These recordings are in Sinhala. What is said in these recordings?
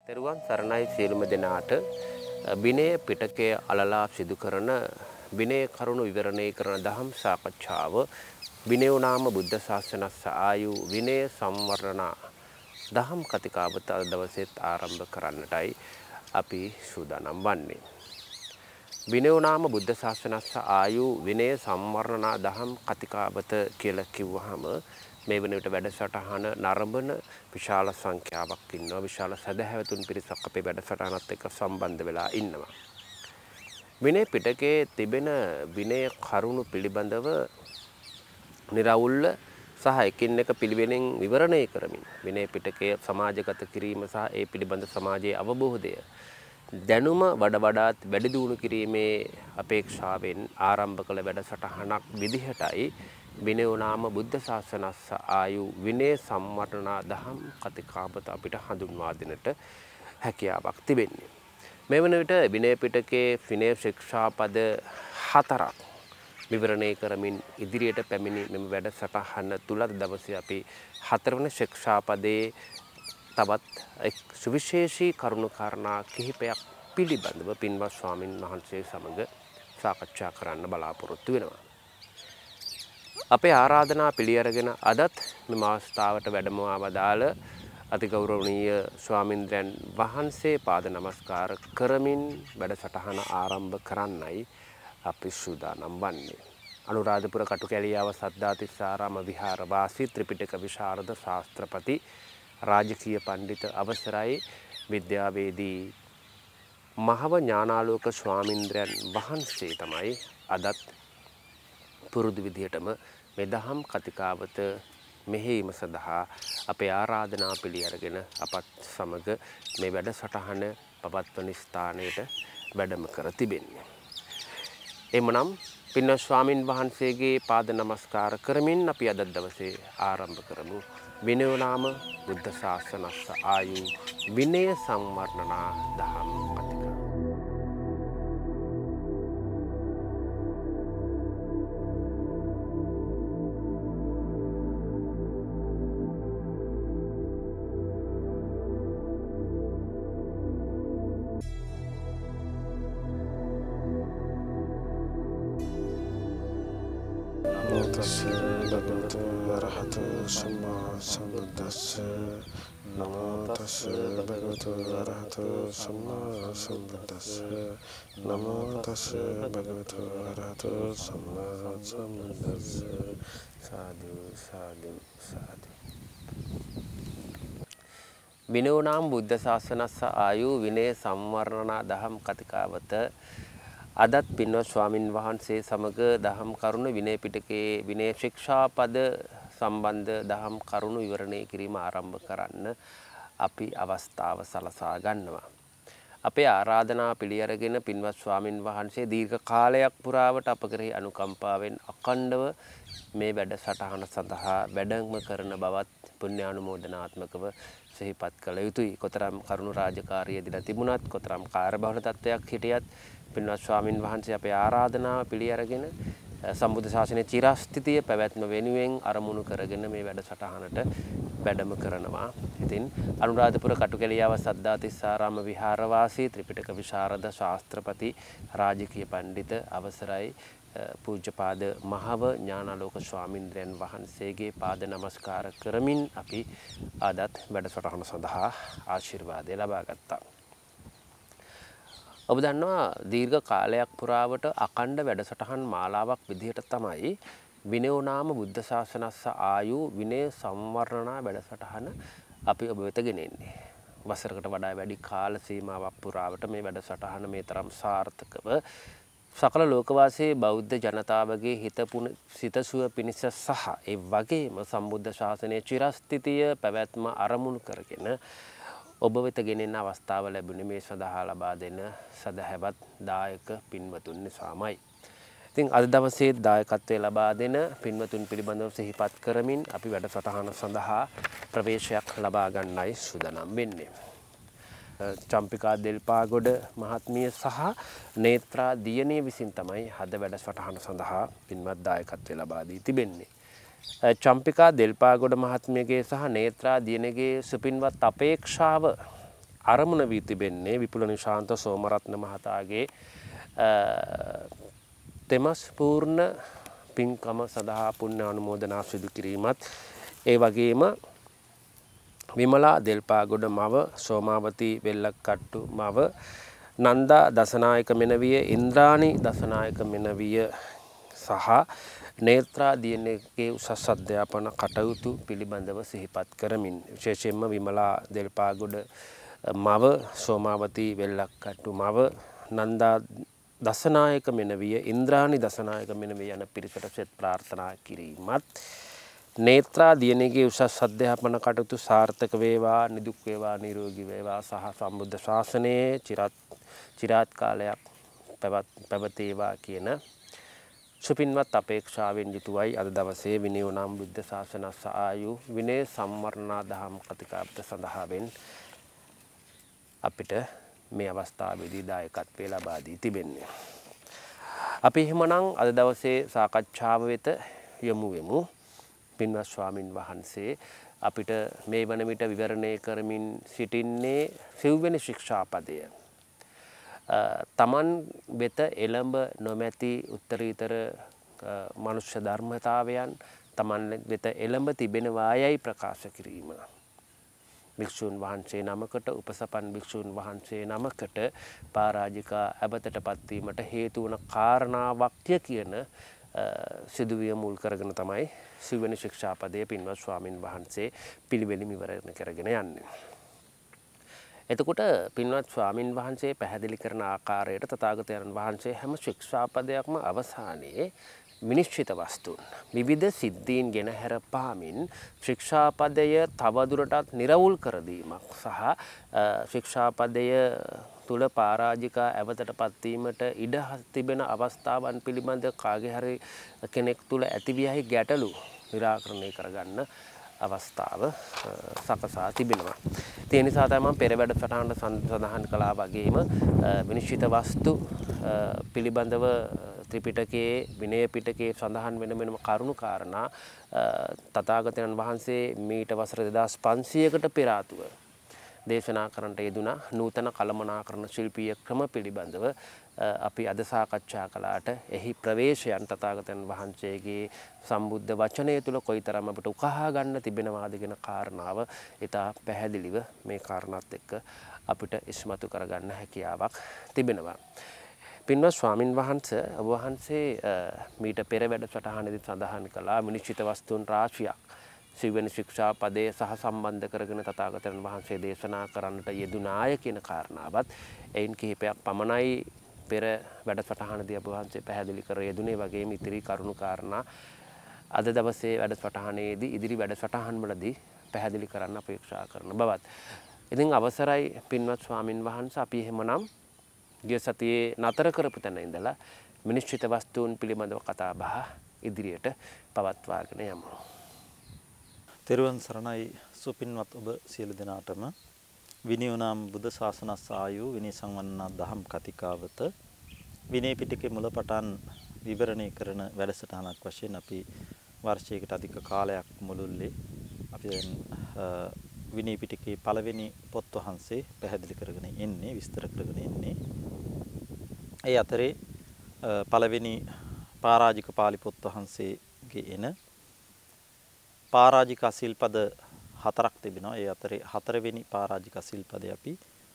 තෙරුවන් සරණයි සියලුම දෙනාට විනය පිටකයේ අලලා සිදු කරන විනය කරුණු විවරණය කරන දහම් සාකච්ඡාව විනය නාම බුද්ධ ශාසනස්ස ආයු විනය සංවරණ දහම් කතිකාවත අද දවසේත් ආරම්භ කරන්නටයි අපි සූදානම් වන්නේ. විනය නාම බුද්ධ ශාසනස්ස ආයු විනය සංවරණ දහම් කතිකාවත කියලා කිව්වහම මේ වන විට වැඩසටහන නරඹන විශාල සංඛ්‍යාවක් ඉන්නවා. විශාල සදහැවතුන් පිරිසක් අපේ වැඩසටහනත් එක්ක සම්බන්ධ වෙලා ඉන්නවා. විනය පිටකයේ තිබෙන විනය කරුණු පිළිබඳව නිරවුල්ව සහ එකින් එක පිළිවෙලින් විවරණය කරමින් විනය පිටකය සමාජගත කිරීම සහ ඒ පිළිබඳ සමාජයේ අවබෝධය දැනුම වඩාත් වැඩි දියුණු කිරීමේ අපේක්ෂාවෙන් ආරම්භ කළ වැඩසටහනක් විදිහටයි විනය නාම බුද්ධ ශාසනස්ස ආයු විනය සංවරණ දහම් කතිකාවත අපිට හඳුන්වා දෙන්නට හැකියාවක් තිබෙන්නේ. මේ වන විට විනය පිටකයේ විනය ශික්ෂාපද 4ක් විවරණය කරමින් ඉදිරියට පැමිණි මෙම වැඩසටහන තුල දවසේ අපි 4 වෙනි ශික්ෂාපදයේ තවත් එක් සුවිශේෂී කරුණු කාරණා කිහිපයක් පිළිබඳව පින්වත් ස්වාමින් වහන්සේ සමග සාකච්ඡා කරන්න බලාපොරොත්තු වෙනවා. අපේ ආරාධනා පිළි අරගෙන අදත් මෙම අවස්ථාවට වැඩමවා වදාළ අතිගෞරවනීය ස්වාමින්ද්‍රයන් වහන්සේ පාද නමස්කාර කරමින් වැඩසටහන ආරම්භ කරන්නයි අපි සූදානම් වන්නේ. අනුරාධපුර කටුකැලියාව සද්ධාතිස්සාරාම විහාර වාසී ත්‍රිපිටක විශාරද ශාස්ත්‍රපති රාජකීය පඬිත අවසරයි විද්‍යාවේදී මහව ඥානාලෝක ස්වාමින්ද්‍රයන් වහන්සේ තමයි අදත් පුරුදු විදිහටම මේ දහම් කතිකාවත මෙහෙයීම සඳහා අපේ ආරාධනා පිළි අරගෙන අපත් සමග මේ වැඩසටහන පවත්වන ස්ථානයට වැඩම කර තිබෙන්නේ. එමනම් පින්වත් ස්වාමින් වහන්සේගේ පාද නමස්කාර කරමින් අපි අද දවසේ ආරම්භ කරමු. විනය නාම බුද්ධ ශාසනස්ස ආයු විනය සංවර්ණන දහම් කතිකාව. Arahatu sama sambuddhassa namo tassa bhagavato arahatu sama sambuddhassa namo tassa bhagavato arahatu sama sambuddhassa sadhu sadhu sadhu. විනය නාම බුද්ධ ශාසනස්ස ආයු විනය සංවරණ දහම් කතිකාවත අදත් පින්වත් ස්වාමින් වහන්සේ සමග දහම් කරුණු විනය පිටකයේ විනය ශික්ෂාපද සම්බන්ධ දහම් කරුණු විවරණය කිරීම ආරම්භ කරන්න අපි අවස්ථාව සලසා ගන්නවා. අපේ ආරාධනා පිළි අරගෙන පින්වත් ස්වාමින් වහන්සේ දීර්ඝ කාලයක් පුරාවට අප කෙරෙහි අනුකම්පාවෙන් අඛණ්ඩව මේ වැඩසටහන සඳහා වැඩම කරන බවත් පුණ්‍යානුමෝදනාත්මකව සිහිපත් කළ යුතුයි. කොතරම් කරුණු රාජකාරිය දිලා තිබුණත් කොතරම් කාර්යබහුල තත්ත්වයක් හිටියත් පින්වත් ස්වාමින් වහන්සේ අපේ ආරාධනාව පිළි අරගෙන සම්බුද්ධ ශාසනයේ චිරස්ථිතිය පැවැත්ම වෙනුවෙන් අරමුණු කරගෙන මේ වැඩසටහනට වැඩම කරනවා. ඉතින් අනුරාධපුර කටුකැලියාව සද්ධාතිස්සාරාම විහාරවාසී ත්‍රිපිටක විශාරද ශාස්ත්‍රපති රාජකීය පඬිත අවසරයි පූජ්‍යපාද මහව ඥානාලෝක ස්වාමින්ද්‍රයන් වහන්සේගේ පාද නමස්කාර කරමින් අපි අදත් වැඩසටහන සඳහා ආශිර්වාදය ලබා ගත්තා. ඔබ දන්නවා දීර්ඝ කාලයක් පුරාවට අඛණ්ඩ වැඩසටහන් මාලාවක් විදිහට තමයි විනය නාම බුද්ධ ශාසනස්ස ආයු විනය සංවරණ වැඩසටහන අපි ඔබ වෙත ගෙනෙන්නේ. වසරකට වඩා වැඩි කාල සීමාවක් පුරාවට මේ වැඩසටහන මේ තරම් සාර්ථකව සකල ලෝකවාසී බෞද්ධ ජනතාවගේ සිතසුව පිණිස සහ ඒ වගේම සම්බුද්ධ ශාසනයේ චිරස්ථිතිය පැවැත්ම අරමුණු කරගෙන ඔබ වෙත ගෙනෙන අවස්ථාව ලැබුණේ මේ සඳහා ලබා දෙන සදහැවත් දායක පින්වතුන් නිසාමයි. ඉතින් අද දවසේ දායකත්වය ලබා දෙන පින්වතුන් පිළිබඳව සිහිපත් කරමින් අපි වැඩසටහන සඳහා ප්‍රවේශයක් ලබා ගන්නයි සූදානම් වෙන්නේ. චම්පිකා දෙල්පාගොඩ මහත්මිය සහ නේත්‍රා දියණිය විසින් තමයි අද වැඩසටහන සඳහා පින්වත් දායකත්වය ලබා දී තිබෙන්නේ. චම්පිකා දෙල්පාගොඩ මහත්මියගේ සහ නේත්‍රා දියණියගේ සුපින්වත් අපේක්ෂාව අරමුණ වී තිබෙන්නේ විපුල නිශාන්ත සෝමරත්න මහතාගේ තෙමස් පූර්ණ පින්කම සඳහා පුණ්‍ය අනුමෝදනා සිදු කිරීමත් ඒ වගේම විමලා දෙල්පාගොඩ මව සෝමාවතී වෙල්ලක්කට්ටු මව නන්දා දසනායක මෙනවිය ඉන්ද්‍රාණි දසනායක මෙනවිය සහ නේත්‍රා දියණියගේ උසස් අධ්‍යාපන කටයුතු පිළිබඳව සිහිපත් කරමින් විශේෂයෙන්ම විමලා දෙල්පාගොඩ මව සෝමාවතී වෙල්ලක්කට්ටු මව නන්දා දසනායක මෙනවිය ඉන්ද්‍රාණි දසනායක මෙනවිය යන පිරිසට සෙත් ප්‍රාර්ථනා කිරීමත් නේත්‍රා දියණියගේ උසස් අධ්‍යාපන කටයුතු සාර්ථක වේවා නිදුක් වේවා නිරෝගී වේවා සහ සම්බුද්ධ ශාසනයේ චිරාත් කාලයක් පැවතේවා කියන සුපින්වත් අපේක්ෂාවෙන් යුතුවයි අද දවසේ විනයෝනම් බුද්ධ ශාසනස්ස ආයු විනය සම්වර්ණා දහම් කතිකාප්ත සඳහාවෙන් අපිට මේ අවස්ථාවේදී දායකත්වය ලබා දී තිබෙන්නේ. අපි එහෙමනම් අද දවසේ සාකච්ඡාව වෙත යමු වෙමු. පින්වත් ස්වාමින් වහන්සේ අපිට මේ වන විට විවරණය කරමින් සිටින්නේ සිව්වෙනි ශික්ෂාපදය. තමන් වෙත එළඹ නොමැති උත්තරීතර මනුෂ්‍ය ධර්මතාවයන් තමන් වෙත එළඹ තිබෙනවායයි ප්‍රකාශ කිරීම. භික්ෂූන් වහන්සේ නමකට උපසපන් භික්ෂූන් වහන්සේ නමකට පරාජිකා ඇබතට පත්වීමට හේතු වන කාරණාවක්ය කියන සිදුවිය මුල් කරගෙන තමයි සිව්වෙනි ශික්ෂාපදයේ පින්වත් ස්වාමින් වහන්සේ පිළිවෙලින් විවරණය කරගෙන යන්නේ. එතකොට පින්වත් ස්වාමින් වහන්සේ පැහැදිලි කරන ආකාරයට තථාගතයන් වහන්සේ හැම ශික්ෂාපදයක්ම අවසානයේ විනිශ්චිත වස්තුන් විවිධ සිද්ධීන් ගෙන හැර පාමින් ශික්ෂාපදය තවදුරටත් නිරවුල් කර දීමක් සහ ශික්ෂාපදය තුල පරාජිකා ඇවතට පත්වීමට ඉඩ තිබෙන අවස්ථාවන් පිළිබඳ කාගේ හරි කෙනෙක් තුල ඇතිවියහි ගැටලු निराकරණය කරගන්න අවස්ථාව සකසා තිබෙනවා. ඒ නිසා තමයි පෙර වැඩසටහන සඳහන් කළා වගේම විනිශ්චිත වස්තු පිළිබඳව ත්‍රිපිටකයේ විනය පිටකයේ සඳහන් වෙන කරුණු කාරණා තථාගතයන් වහන්සේ මීට වසර 2500කට පෙර ආතුව දේශනා කරන්නට යෙදුනා නූතන කළමනාකරණ ශිල්පීය ක්‍රම පිළිබඳව අපි අද සාකච්ඡා කළාට එහි ප්‍රවේශයන් තථාගතයන් වහන්සේගේ සම්බුද්ධ වචනය තුල කොයිතරම් අපිට උකහා ගන්න තිබෙනවාද කියන කාරණාව ඉතා පැහැදිලිව මේ කාරණාත් එක්ක අපිට ඉස්මතු කරගන්න හැකියාවක් තිබෙනවා. පින්වත් ස්වාමින් වහන්සේ ඔබ වහන්සේ මීට පෙර වැඩසටහනේදී සඳහන් කළා විනිශ්චිත වස්තුන් රාශියක් සිව්වෙනි ශික්ෂාපදයේ සහ සම්බන්ධ කරගෙන තථාගතයන් වහන්සේ දේශනා කරන්නට යෙදුනාය කියන කාරණාවත් එයින් කිහිපයක් පමණයි පෙර වැඩසටහනදී ඔබ වහන්සේ පැහැදිලි කර යෙදුනේ වගේම ඉතිරි කරුණු කාරණා අද දවසේ වැඩසටහනේදී ඉදිරි වැඩසටහන්වලදී පැහැදිලි කරන්න අපේක්ෂා කරන බවත්. ඉතින් අවසරයි පින්වත් ස්වාමින් වහන්සේ අපි එහෙමනම් ගිය සතියේ නතර කරපු තැන ඉඳලා විනිශ්චිත වස්තුන් පිළිබඳව කතා බහ ඉදිරියට පවත්වාගෙන යමු. තෙරුවන් සරණයි සුපින්වත් ඔබ සියලු දෙනාටම විනයෝනම් බුද්ධ ශාසනස් ආයු විනය සංවර්ධනා දහම් කතිකාවත විනය පිටකේ මුලපටන් විවරණය කරන වැඩසටහනක් වශයෙන් අපි වර්ෂයකට අධික කාලයක් මුළුල්ලේ අපි දැන් විනය පිටකේ පළවෙනි පොත් වහන්සේ පැහැදිලි කරගෙන ඉන්නේ විස්තර කරගෙන ඉන්නේ. ඒ අතරේ පළවෙනි පරාජික පාලි පොත් වහන්සේගේ එන පරාජික සිල්පද 4ක් තිබෙනවා. ඒ අතරේ 4 වෙනි පරාජික සිල්පදේ අපි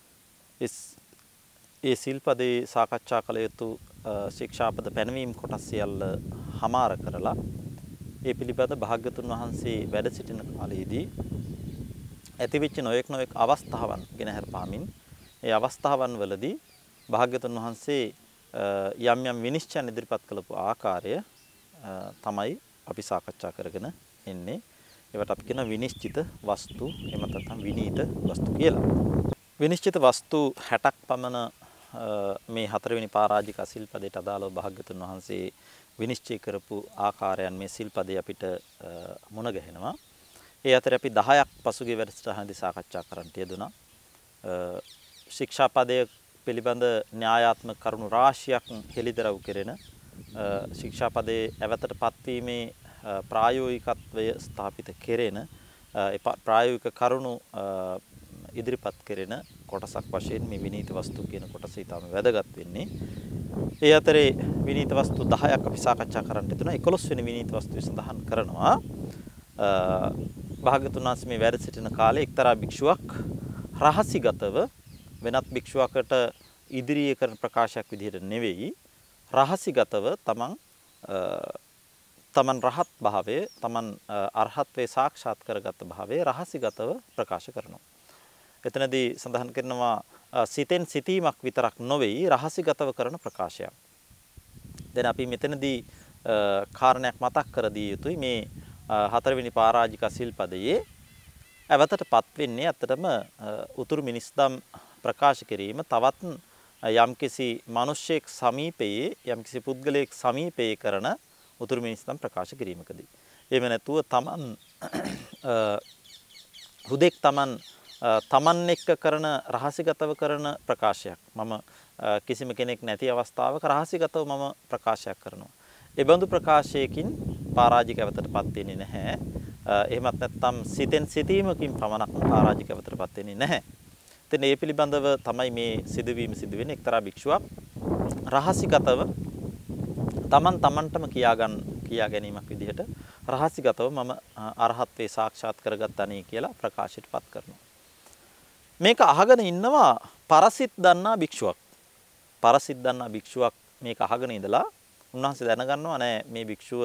ඒ සිල්පදේ සාකච්ඡා කළ යුතු ශික්ෂාපද පැනවීම කොටස් සියල්ල හමාර කරලා ඒ පිළිබඳ භාග්‍යතුන් වහන්සේ වැඩ සිටින කාලයේදී ඇතිවෙච්ච නොයෙක් අවස්ථාවන් ගෙන හරපාමින් ඒ අවස්ථාවන් වලදී භාග්‍යතුන් වහන්සේ යම් යම් විනිශ්චයන් ඉදිරිපත් කළපු ආකාරය තමයි අපි සාකච්ඡා කරගෙන එන්නේ. ඒවට අපි කියන විනිශ්චිත වස්තු එහෙම නැත්නම් විනීත වස්තු කියලා. විනිශ්චිත වස්තු 60ක් පමණ මේ 4 වෙනි පරාජික සිල්පදයට අදාළව භාග්‍යතුන් වහන්සේ විනිශ්චය කරපු ආකාරයන් මේ සිල්පදේ අපිට මුණ ගැහෙනවා. ඒ අතර අපි 10ක් පසුගිය වැඩසටහනදී සාකච්ඡා කරන්නට යෙදුණා. ශික්ෂාපදයේ පිළිබඳ න්‍යායාත්මක කරුණු රාශියක් හෙළිදරව් කෙරෙන ශික්ෂාපදයේ ඇවතට පත්වීමේ ප්‍රායෝගිකත්වය ස්ථාපිත කෙරෙන ප්‍රායෝගික කරුණු ඉදිරිපත් කෙරෙන කොටසක් වශයෙන් මේ විනීත වස්තු කියන කොටස ඊටම වැදගත් වෙන්නේ. ඒ අතරේ විනීත වස්තු 10ක් අපි සාකච්ඡා කරන්න යුතුනා. 11 වෙනි විනීත වස්තුවේ සඳහන් කරනවා භාග්‍යවතුන් වහන්සේ මේ වැඩ සිටින කාලේ එක්තරා භික්ෂුවක් රහසිගතව වෙනත් භික්ෂුවකට ඉදිරියේ කරන ප්‍රකාශයක් විදිහට නෙවෙයි රහසිගතව තමන් රහත් භාවය තමන් අරහත්වේ සාක්ෂාත් කරගත් භාවය රහසිගතව ප්‍රකාශ කරනවා. එතනදී සඳහන් කරනවා සිතෙන් සිතීමක් විතරක් නොවේයි රහසිගතව කරන ප්‍රකාශයක්. දැන් අපි මෙතනදී කාරණයක් මතක් කර දිය යුතුයි මේ 4 වෙනි පරාජිකා සිල්පදයේ අවතටපත් වෙන්නේ අතරම උතුරු මිනිස්දම් ප්‍රකාශ කිරීම තවත් යම්කිසි මිනිසෙක් සමීපයේ යම්කිසි පුද්ගලයෙක් සමීපයේ කරන උතුරු මිනිස්දම් ප්‍රකාශ කිරීමකදී එහෙම නැතුව හුදෙක් තමන් එක්ක කරන රහසිගතව කරන ප්‍රකාශයක් මම කිසිම කෙනෙක් නැති අවස්ථාවක රහසිගතව මම ප්‍රකාශයක් කරනවා. ඒ බඳු ප්‍රකාශයකින් පරාජිකවතටපත් වෙන්නේ නැහැ. එහෙමත් නැත්නම් සිතෙන් සිතීමකින් පමණක් පරාජිකවතටපත් වෙන්නේ නැහැ. ඉතින් මේ පිළිබඳව තමයි මේ සිදුවීම සිදුවෙන එක්තරා භික්ෂුවක් රහසිගතව තමන්ටම කියා ගැනීමක් විදිහට රහසිගතව මම අරහත්වේ සාක්ෂාත් කරගත්තානේ කියලා ප්‍රකාශයටපත් කරනවා. මේක අහගෙන ඉන්නවා පරසිට දන්නා භික්ෂුවක්. පරසිට දන්නා භික්ෂුවක් මේක අහගෙන ඉඳලා උන්වහන්සේ දැනගන්නවා නෑ මේ භික්ෂුව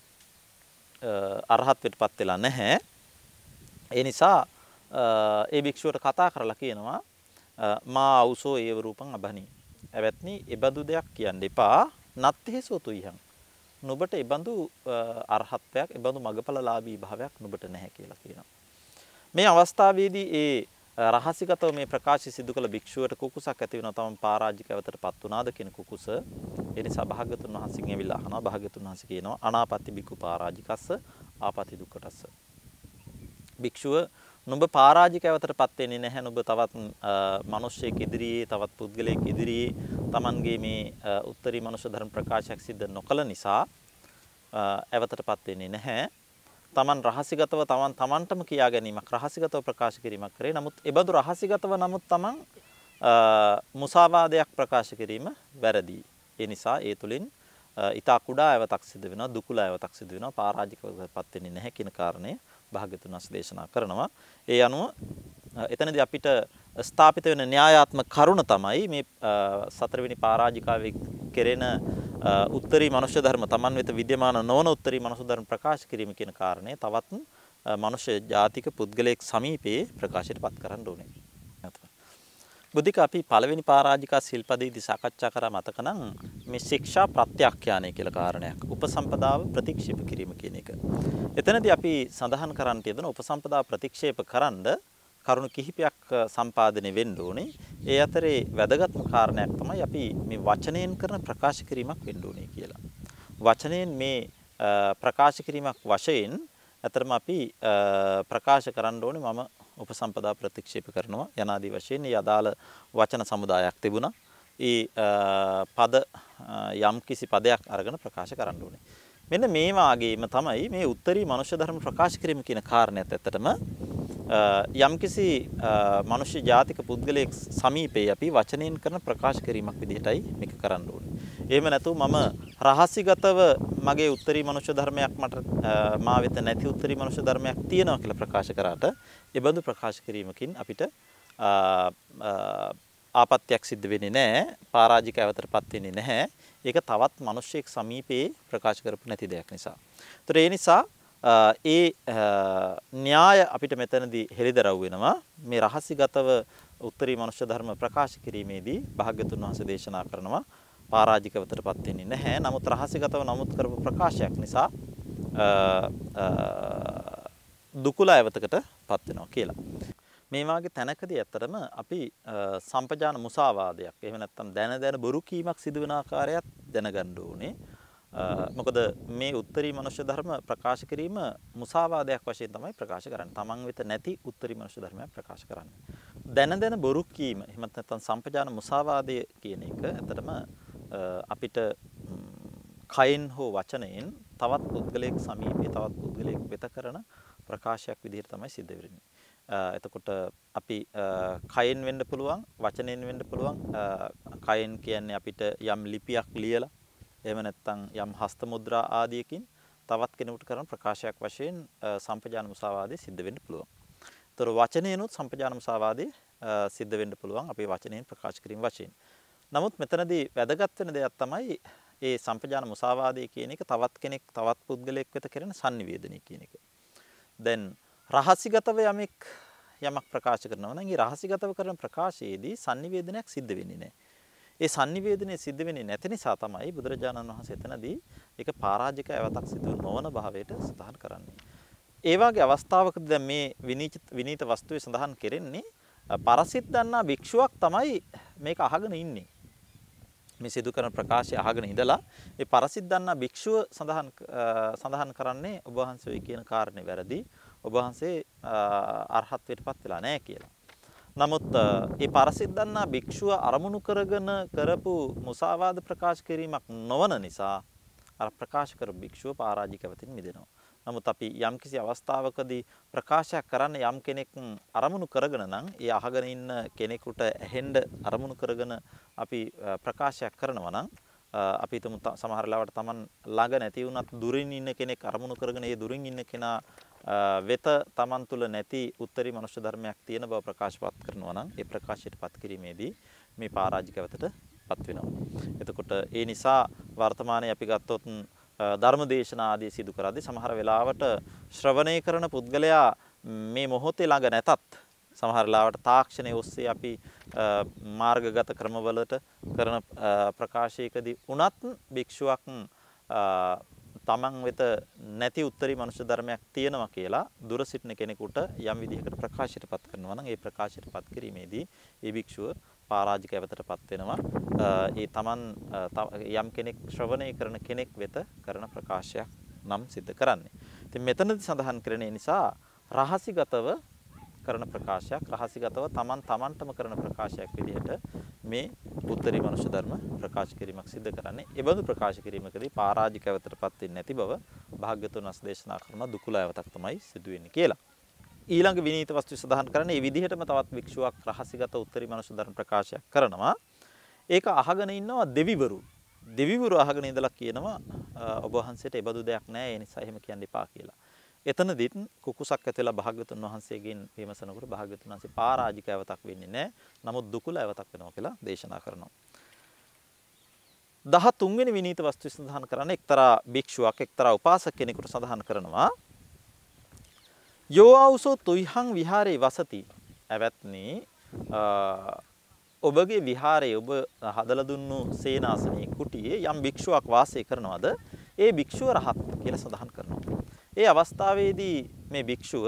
අරහත්වයටපත් වෙලා නැහැ. ඒ නිසා ඒ භික්ෂුවට කතා කරලා කියනවා මා අවුසෝ ඒව රූපං අබහනි. එවත්නි එබඳු දෙයක් කියන්න එපා. නත්තේසෝ තුයිහං. නුඹට එබඳු අරහත්ත්වයක් එබඳු මගඵලලාභී භාවයක් නුඹට නැහැ කියලා කියනවා. මේ අවස්ථාවේදී ඒ රහසිගතව මේ ප්‍රකාශය සිදු කළ භික්ෂුවට කුකුසක් ඇති වෙනවා. තමන් පරාජිකවතටපත් වුණාද කියන කුකුස. ඒ නිසා භාග්‍යතුන් වහන්සේගෙන් ඇවිල්ලා අහනවා. භාග්‍යතුන් වහන්සේ කියනවා අනාපත්ති බිකු පරාජිකස්ස ආපති දුක්ඛටස්ස. භික්ෂුව නුඹ පරාජිකවතටපත් වෙන්නේ නැහැ. නුඹ තවත් මිනිසෙක් ඉදිරියේ තවත් පුද්ගලයෙක් ඉදිරියේ තමන්ගේ මේ උත්තරී මනුෂ්‍ය ධර්ම ප්‍රකාශයක් සිද්ධ නොකළ නිසා අවතටපත් වෙන්නේ නැහැ. තමන් රහසිගතව තමන්ටම කියා ගැනීමක් රහසිගතව ප්‍රකාශ කිරීමක් කරේ. නමුත් ඒබඳු රහසිගතව නමුත් තමන් මුසාවාදයක් ප්‍රකාශ කිරීම වැරදි. ඒ නිසා ඒ තුලින් ඊතා කුඩා අවතක් සිදු වෙනවා, දුකුල අවතක් සිදු වෙනවා, පරාජිකවටපත් වෙන්නේ නැහැ කියන කාරණය භාග්‍යතුන් වහන්සේ දේශනා කරනවා. ඒ අනුව එතනදී අපිට ස්ථාපිත වෙන න්‍යායාත්මක කරුණ තමයි මේ 4 වෙනි පරාජිකාවේ කෙරෙන උත්තරී මනුෂ්‍ය ධර්ම තමන් වෙත විද්‍යමාන නොවන උත්තරී මනුෂ්‍ය ධර්ම ප්‍රකාශ කිරීම කියන කාරණය තවත් මනුෂ්‍ය ජාතික පුද්ගලයෙක් සමීපයේ ප්‍රකාශයටපත් කරන්න ඕනේ. බුද්ධික අපි පළවෙනි පරාජිකා සිල්පදයේදී සාකච්ඡා කරා මතක නම් මේ ශික්ෂා ප්‍රත්‍යාඛ්‍යානය කියලා කාරණයක්. උපසම්පදාව ප්‍රතික්ෂේප කිරීම කියන එක. එතනදී අපි සඳහන් කරන්න තියෙන උපසම්පදාව ප්‍රතික්ෂේප කරන්න කරුණු කිහිපයක් සම්පාදනය වෙන්න ඕනේ. ඒ අතරේ වැදගත්ම කාරණයක් තමයි අපි මේ වචනයෙන් කරන ප්‍රකාශ කිරීමක් වෙන්න ඕනේ කියලා. වචනයෙන් මේ ප්‍රකාශ කිරීමක් වශයෙන් අතරම අපි ප්‍රකාශ කරන්න ඕනේ මම උපසම්පදා ප්‍රතික්ෂේප කරනවා යනාදී වශයෙන් මේ අදාළ වචන සමුදායක් තිබුණා. ඒ පද යම් කිසි පදයක් අරගෙන ප්‍රකාශ කරන්න ඕනේ. මෙන්න මේ වාගේම තමයි මේ උත්තරී මනුෂ්‍ය ධර්ම ප්‍රකාශ කිරීම කියන කාරණයත් ඇත්තටම යම්කිසි මනුෂ්‍ය ජාතික පුද්ගලයෙක් සමීපයේ අපි වචනයෙන් කරන ප්‍රකාශ කිරීමක් විදිහටයි මේක කරන්න ඕනේ. එහෙම නැතුව මම රහසිගතව මගේ උත්තරී මනුෂ්‍ය ධර්මයක් මට මා වෙත නැති උත්තරී මනුෂ්‍ය ධර්මයක් තියෙනවා කියලා ප්‍රකාශ කරාට ඒ බඳු ප්‍රකාශ කිරීමකින් අපිට ආපත්‍යක් සිද්ධ වෙන්නේ නැහැ. පරාජික අවතරපත් වෙන්නේ නැහැ. ඒක තවත් මිනිසෙක් සමීපයේ ප්‍රකාශ කරපු නැති දෙයක් නිසා. ඒතර ඒ නිසා ඒ න්‍යාය අපිට මෙතනදී හෙළිදරව් වෙනවා. මේ රහසිගතව උත්තරී මනුෂ්‍ය ධර්ම ප්‍රකාශ කිරීමේදී භාග්‍යතුන් වහන්සේ දේශනා කරනවා පරාජිකවතරපත් වෙන්නේ නැහැ. නමුත් රහසිගතව නමුත් කරපු ප්‍රකාශයක් නිසා දුකුල අවතකටපත් වෙනවා කියලා. මේ වාගේ තැනකදී ඇත්තටම අපි සම්පජාන මුසාවාදයක් එහෙම නැත්නම් දැන බොරු කීමක් සිදු වෙන ආකාරයක් දැනගන්න ඕනේ. මොකද මේ උත්තරී මනුෂ්‍ය ධර්ම ප්‍රකාශ කිරීම මුසාවාදයක් වශයෙන් තමයි ප්‍රකාශ කරන්නේ. තමන් වෙත නැති උත්තරී මනුෂ්‍ය ධර්මයක් ප්‍රකාශ කරන්නේ. දැන බොරු කීම එහෙම නැත්නම් සම්පජාන මුසාවාදය කියන එක ඇත්තටම අපිට කයින් හෝ වචනයෙන් තවත් පුද්ගලයෙක් සමීපයේ තවත් පුද්ගලයෙක් වෙත කරන ප්‍රකාශයක් විදිහට තමයි සිද්ධ වෙන්නේ. එතකොට අපි කයෙන් වෙන්න පුළුවන්, වචනෙන් වෙන්න පුළුවන්. කයෙන් කියන්නේ අපිට යම් ලිපියක් ලියලා එහෙම නැත්නම් යම් හස්ත මුද්‍රා ආදියකින් තවත් කෙනෙකුට කරන ප්‍රකාශයක් වශයෙන් සම්පජාන මුසාවාදේ සිද්ධ වෙන්න පුළුවන්. ඒතර වචනේනොත් සම්පජාන මුසාවාදේ සිද්ධ වෙන්න පුළුවන් අපේ වචනයෙන් ප්‍රකාශ කිරීම වශයෙන්. නමුත් මෙතනදී වැදගත් වෙන දෙයක් තමයි ඒ සම්පජාන මුසාවාදේ කියන එක තවත් කෙනෙක් තවත් පුද්ගලයෙක් වෙත කරන sannivedanaya කියන එක. දැන් රහසිගතව යමක් ප්‍රකාශ කරනවා නම් ඒ රහසිගතව කරන ප්‍රකාශයේදී sannivedanayak සිද්ධ වෙන්නේ නැහැ. ඒ sannivedanaye සිද්ධ වෙන්නේ නැති නිසා තමයි බුදුරජාණන් වහන්සේ එතනදී ඒක පරාජික අවතක් සිදු නොවන භාවයට සඳහන් කරන්නේ. ඒ වගේ අවස්ථාවකදී දැන් මේ විනීත වස්තුවේ සඳහන් කෙරෙන්නේ පරසිට දන්නා භික්ෂුවක් තමයි මේක අහගෙන ඉන්නේ. මේ සිදු කරන ප්‍රකාශය අහගෙන ඉඳලා ඒ පරසිට දන්නා භික්ෂුව සඳහන් කරන්නේ ඔබ වහන්සේ ඔය කියන කාරණේ වැරදි. ඔබ වහන්සේ අරහත්ත්වයටපත් වෙලා නැහැ කියලා. නමුත් ඒ පරසිට දන්නා භික්ෂුව අරමුණු කරගෙන කරපු මුසාවාද ප්‍රකාශ කිරීමක් නොවන නිසා අර ප්‍රකාශ කර භික්ෂුව පරාජිකවතින් මිදෙනවා. නමුත් අපි යම්කිසි අවස්ථාවකදී ප්‍රකාශයක් කරන්න යම් කෙනෙක් අරමුණු කරගෙන නම් ඒ අහගෙන ඉන්න කෙනෙකුට ඇහෙන්න අරමුණු කරගෙන අපි ප්‍රකාශයක් කරනවා නම් අපි තුමු සමහර ලාවට Taman ළඟ නැති වුණත් දුරින් ඉන්න කෙනෙක් අරමුණු කරගෙන ඒ දුරින් ඉන්න කෙනා වෙත Taman තුල නැති උත්තරී මනුෂ්‍ය ධර්මයක් තියෙන බව ප්‍රකාශපත් කරනවා නම් ඒ ප්‍රකාශයටපත් කිරීමේදී මේ පරාජිකවතටපත් වෙනවා. එතකොට ඒ නිසා වර්තමානයේ අපි ගත්තොත් ධර්මදේශනා ආදී සිදු කරද්දී සමහර වෙලාවට ශ්‍රවණය කරන පුද්ගලයා මේ මොහොතේ ළඟ නැතත් සමහර වෙලාවට තාක්ෂණයේ ඔස්සේ අපි මාර්ගගත ක්‍රමවලට කරන ප්‍රකාශයකදී උනත් භික්ෂුවක් තමන් වෙත නැති උත්තරී මනුෂ්‍ය ධර්මයක් තියෙනවා කියලා දුර සිටින කෙනෙකුට යම් විදිහකට ප්‍රකාශයටපත් කරනවා නම් ඒ ප්‍රකාශයටපත් කිරීමේදී ඒ භික්ෂුව පරාජිකවතටපත් වෙනවා. ඒ තමන් යම් කෙනෙක් ශ්‍රවණය කරන කෙනෙක් වෙත කරන ප්‍රකාශයක් නම් සිද්ධ කරන්නේ. ඉතින් මෙතනදී සඳහන් කරන නිසා රහසිගතව කරන ප්‍රකාශයක් රහසිගතව තමන්ටම කරන ප්‍රකාශයක් විදිහට මේ උත්තරී මනුෂ්‍ය ධර්ම ප්‍රකාශ කිරීමක් සිදු කරන්නේ. ඒ බඳු ප්‍රකාශ කිරීමකදී පරාජිකවතටපත් වෙන්නේ නැති බව භාග්‍යතුන් වහන්සේ දේශනා කරන දුකුලයවතක් තමයි සිදු වෙන්නේ කියලා. ඊළඟ විනීත වස්තු සඳහන් කරන්නේ මේ විදිහටම තවත් භික්ෂුවක් රහසිගත උත්තරී මනුෂ්‍ය ධර්ම ප්‍රකාශයක් කරනවා. ඒක අහගෙන ඉන්නවා දෙවිවරු. දෙවිවරු අහගෙන ඉඳලා කියනවා ඔබ වහන්සේට ඒ බඳු දෙයක් නැහැ. ඒ නිසා එහෙම කියන්න එපා කියලා. එතනදිත් කුකුසක් ඇතලා භාග්‍යතුන් වහන්සේගෙන් විමසනකොට භාග්‍යතුන් වහන්සේ පරාජිකවතක් වෙන්නේ නැහැ. නමුත් දුකුලයවතක් වෙනවා කියලා දේශනා කරනවා. 13 වෙනි විනීත වස්තු සඳහන් කරන්නේ එක්තරා භික්ෂුවක් එක්තරා උපාසක කෙනෙකුට සඳහන් කරනවා යෝ ආවුසෝ තුයිහං විහාරේ වසති. ඇවැත්නි ඔබගේ විහාරයේ ඔබ හදලා දුන්නු සේනාසනයේ කුටියේ යම් භික්ෂුවක් වාසය කරනවද ඒ භික්ෂුව රහත් කියලා සඳහන් කරනවා. ඒ අවස්ථාවේදී මේ භික්ෂුව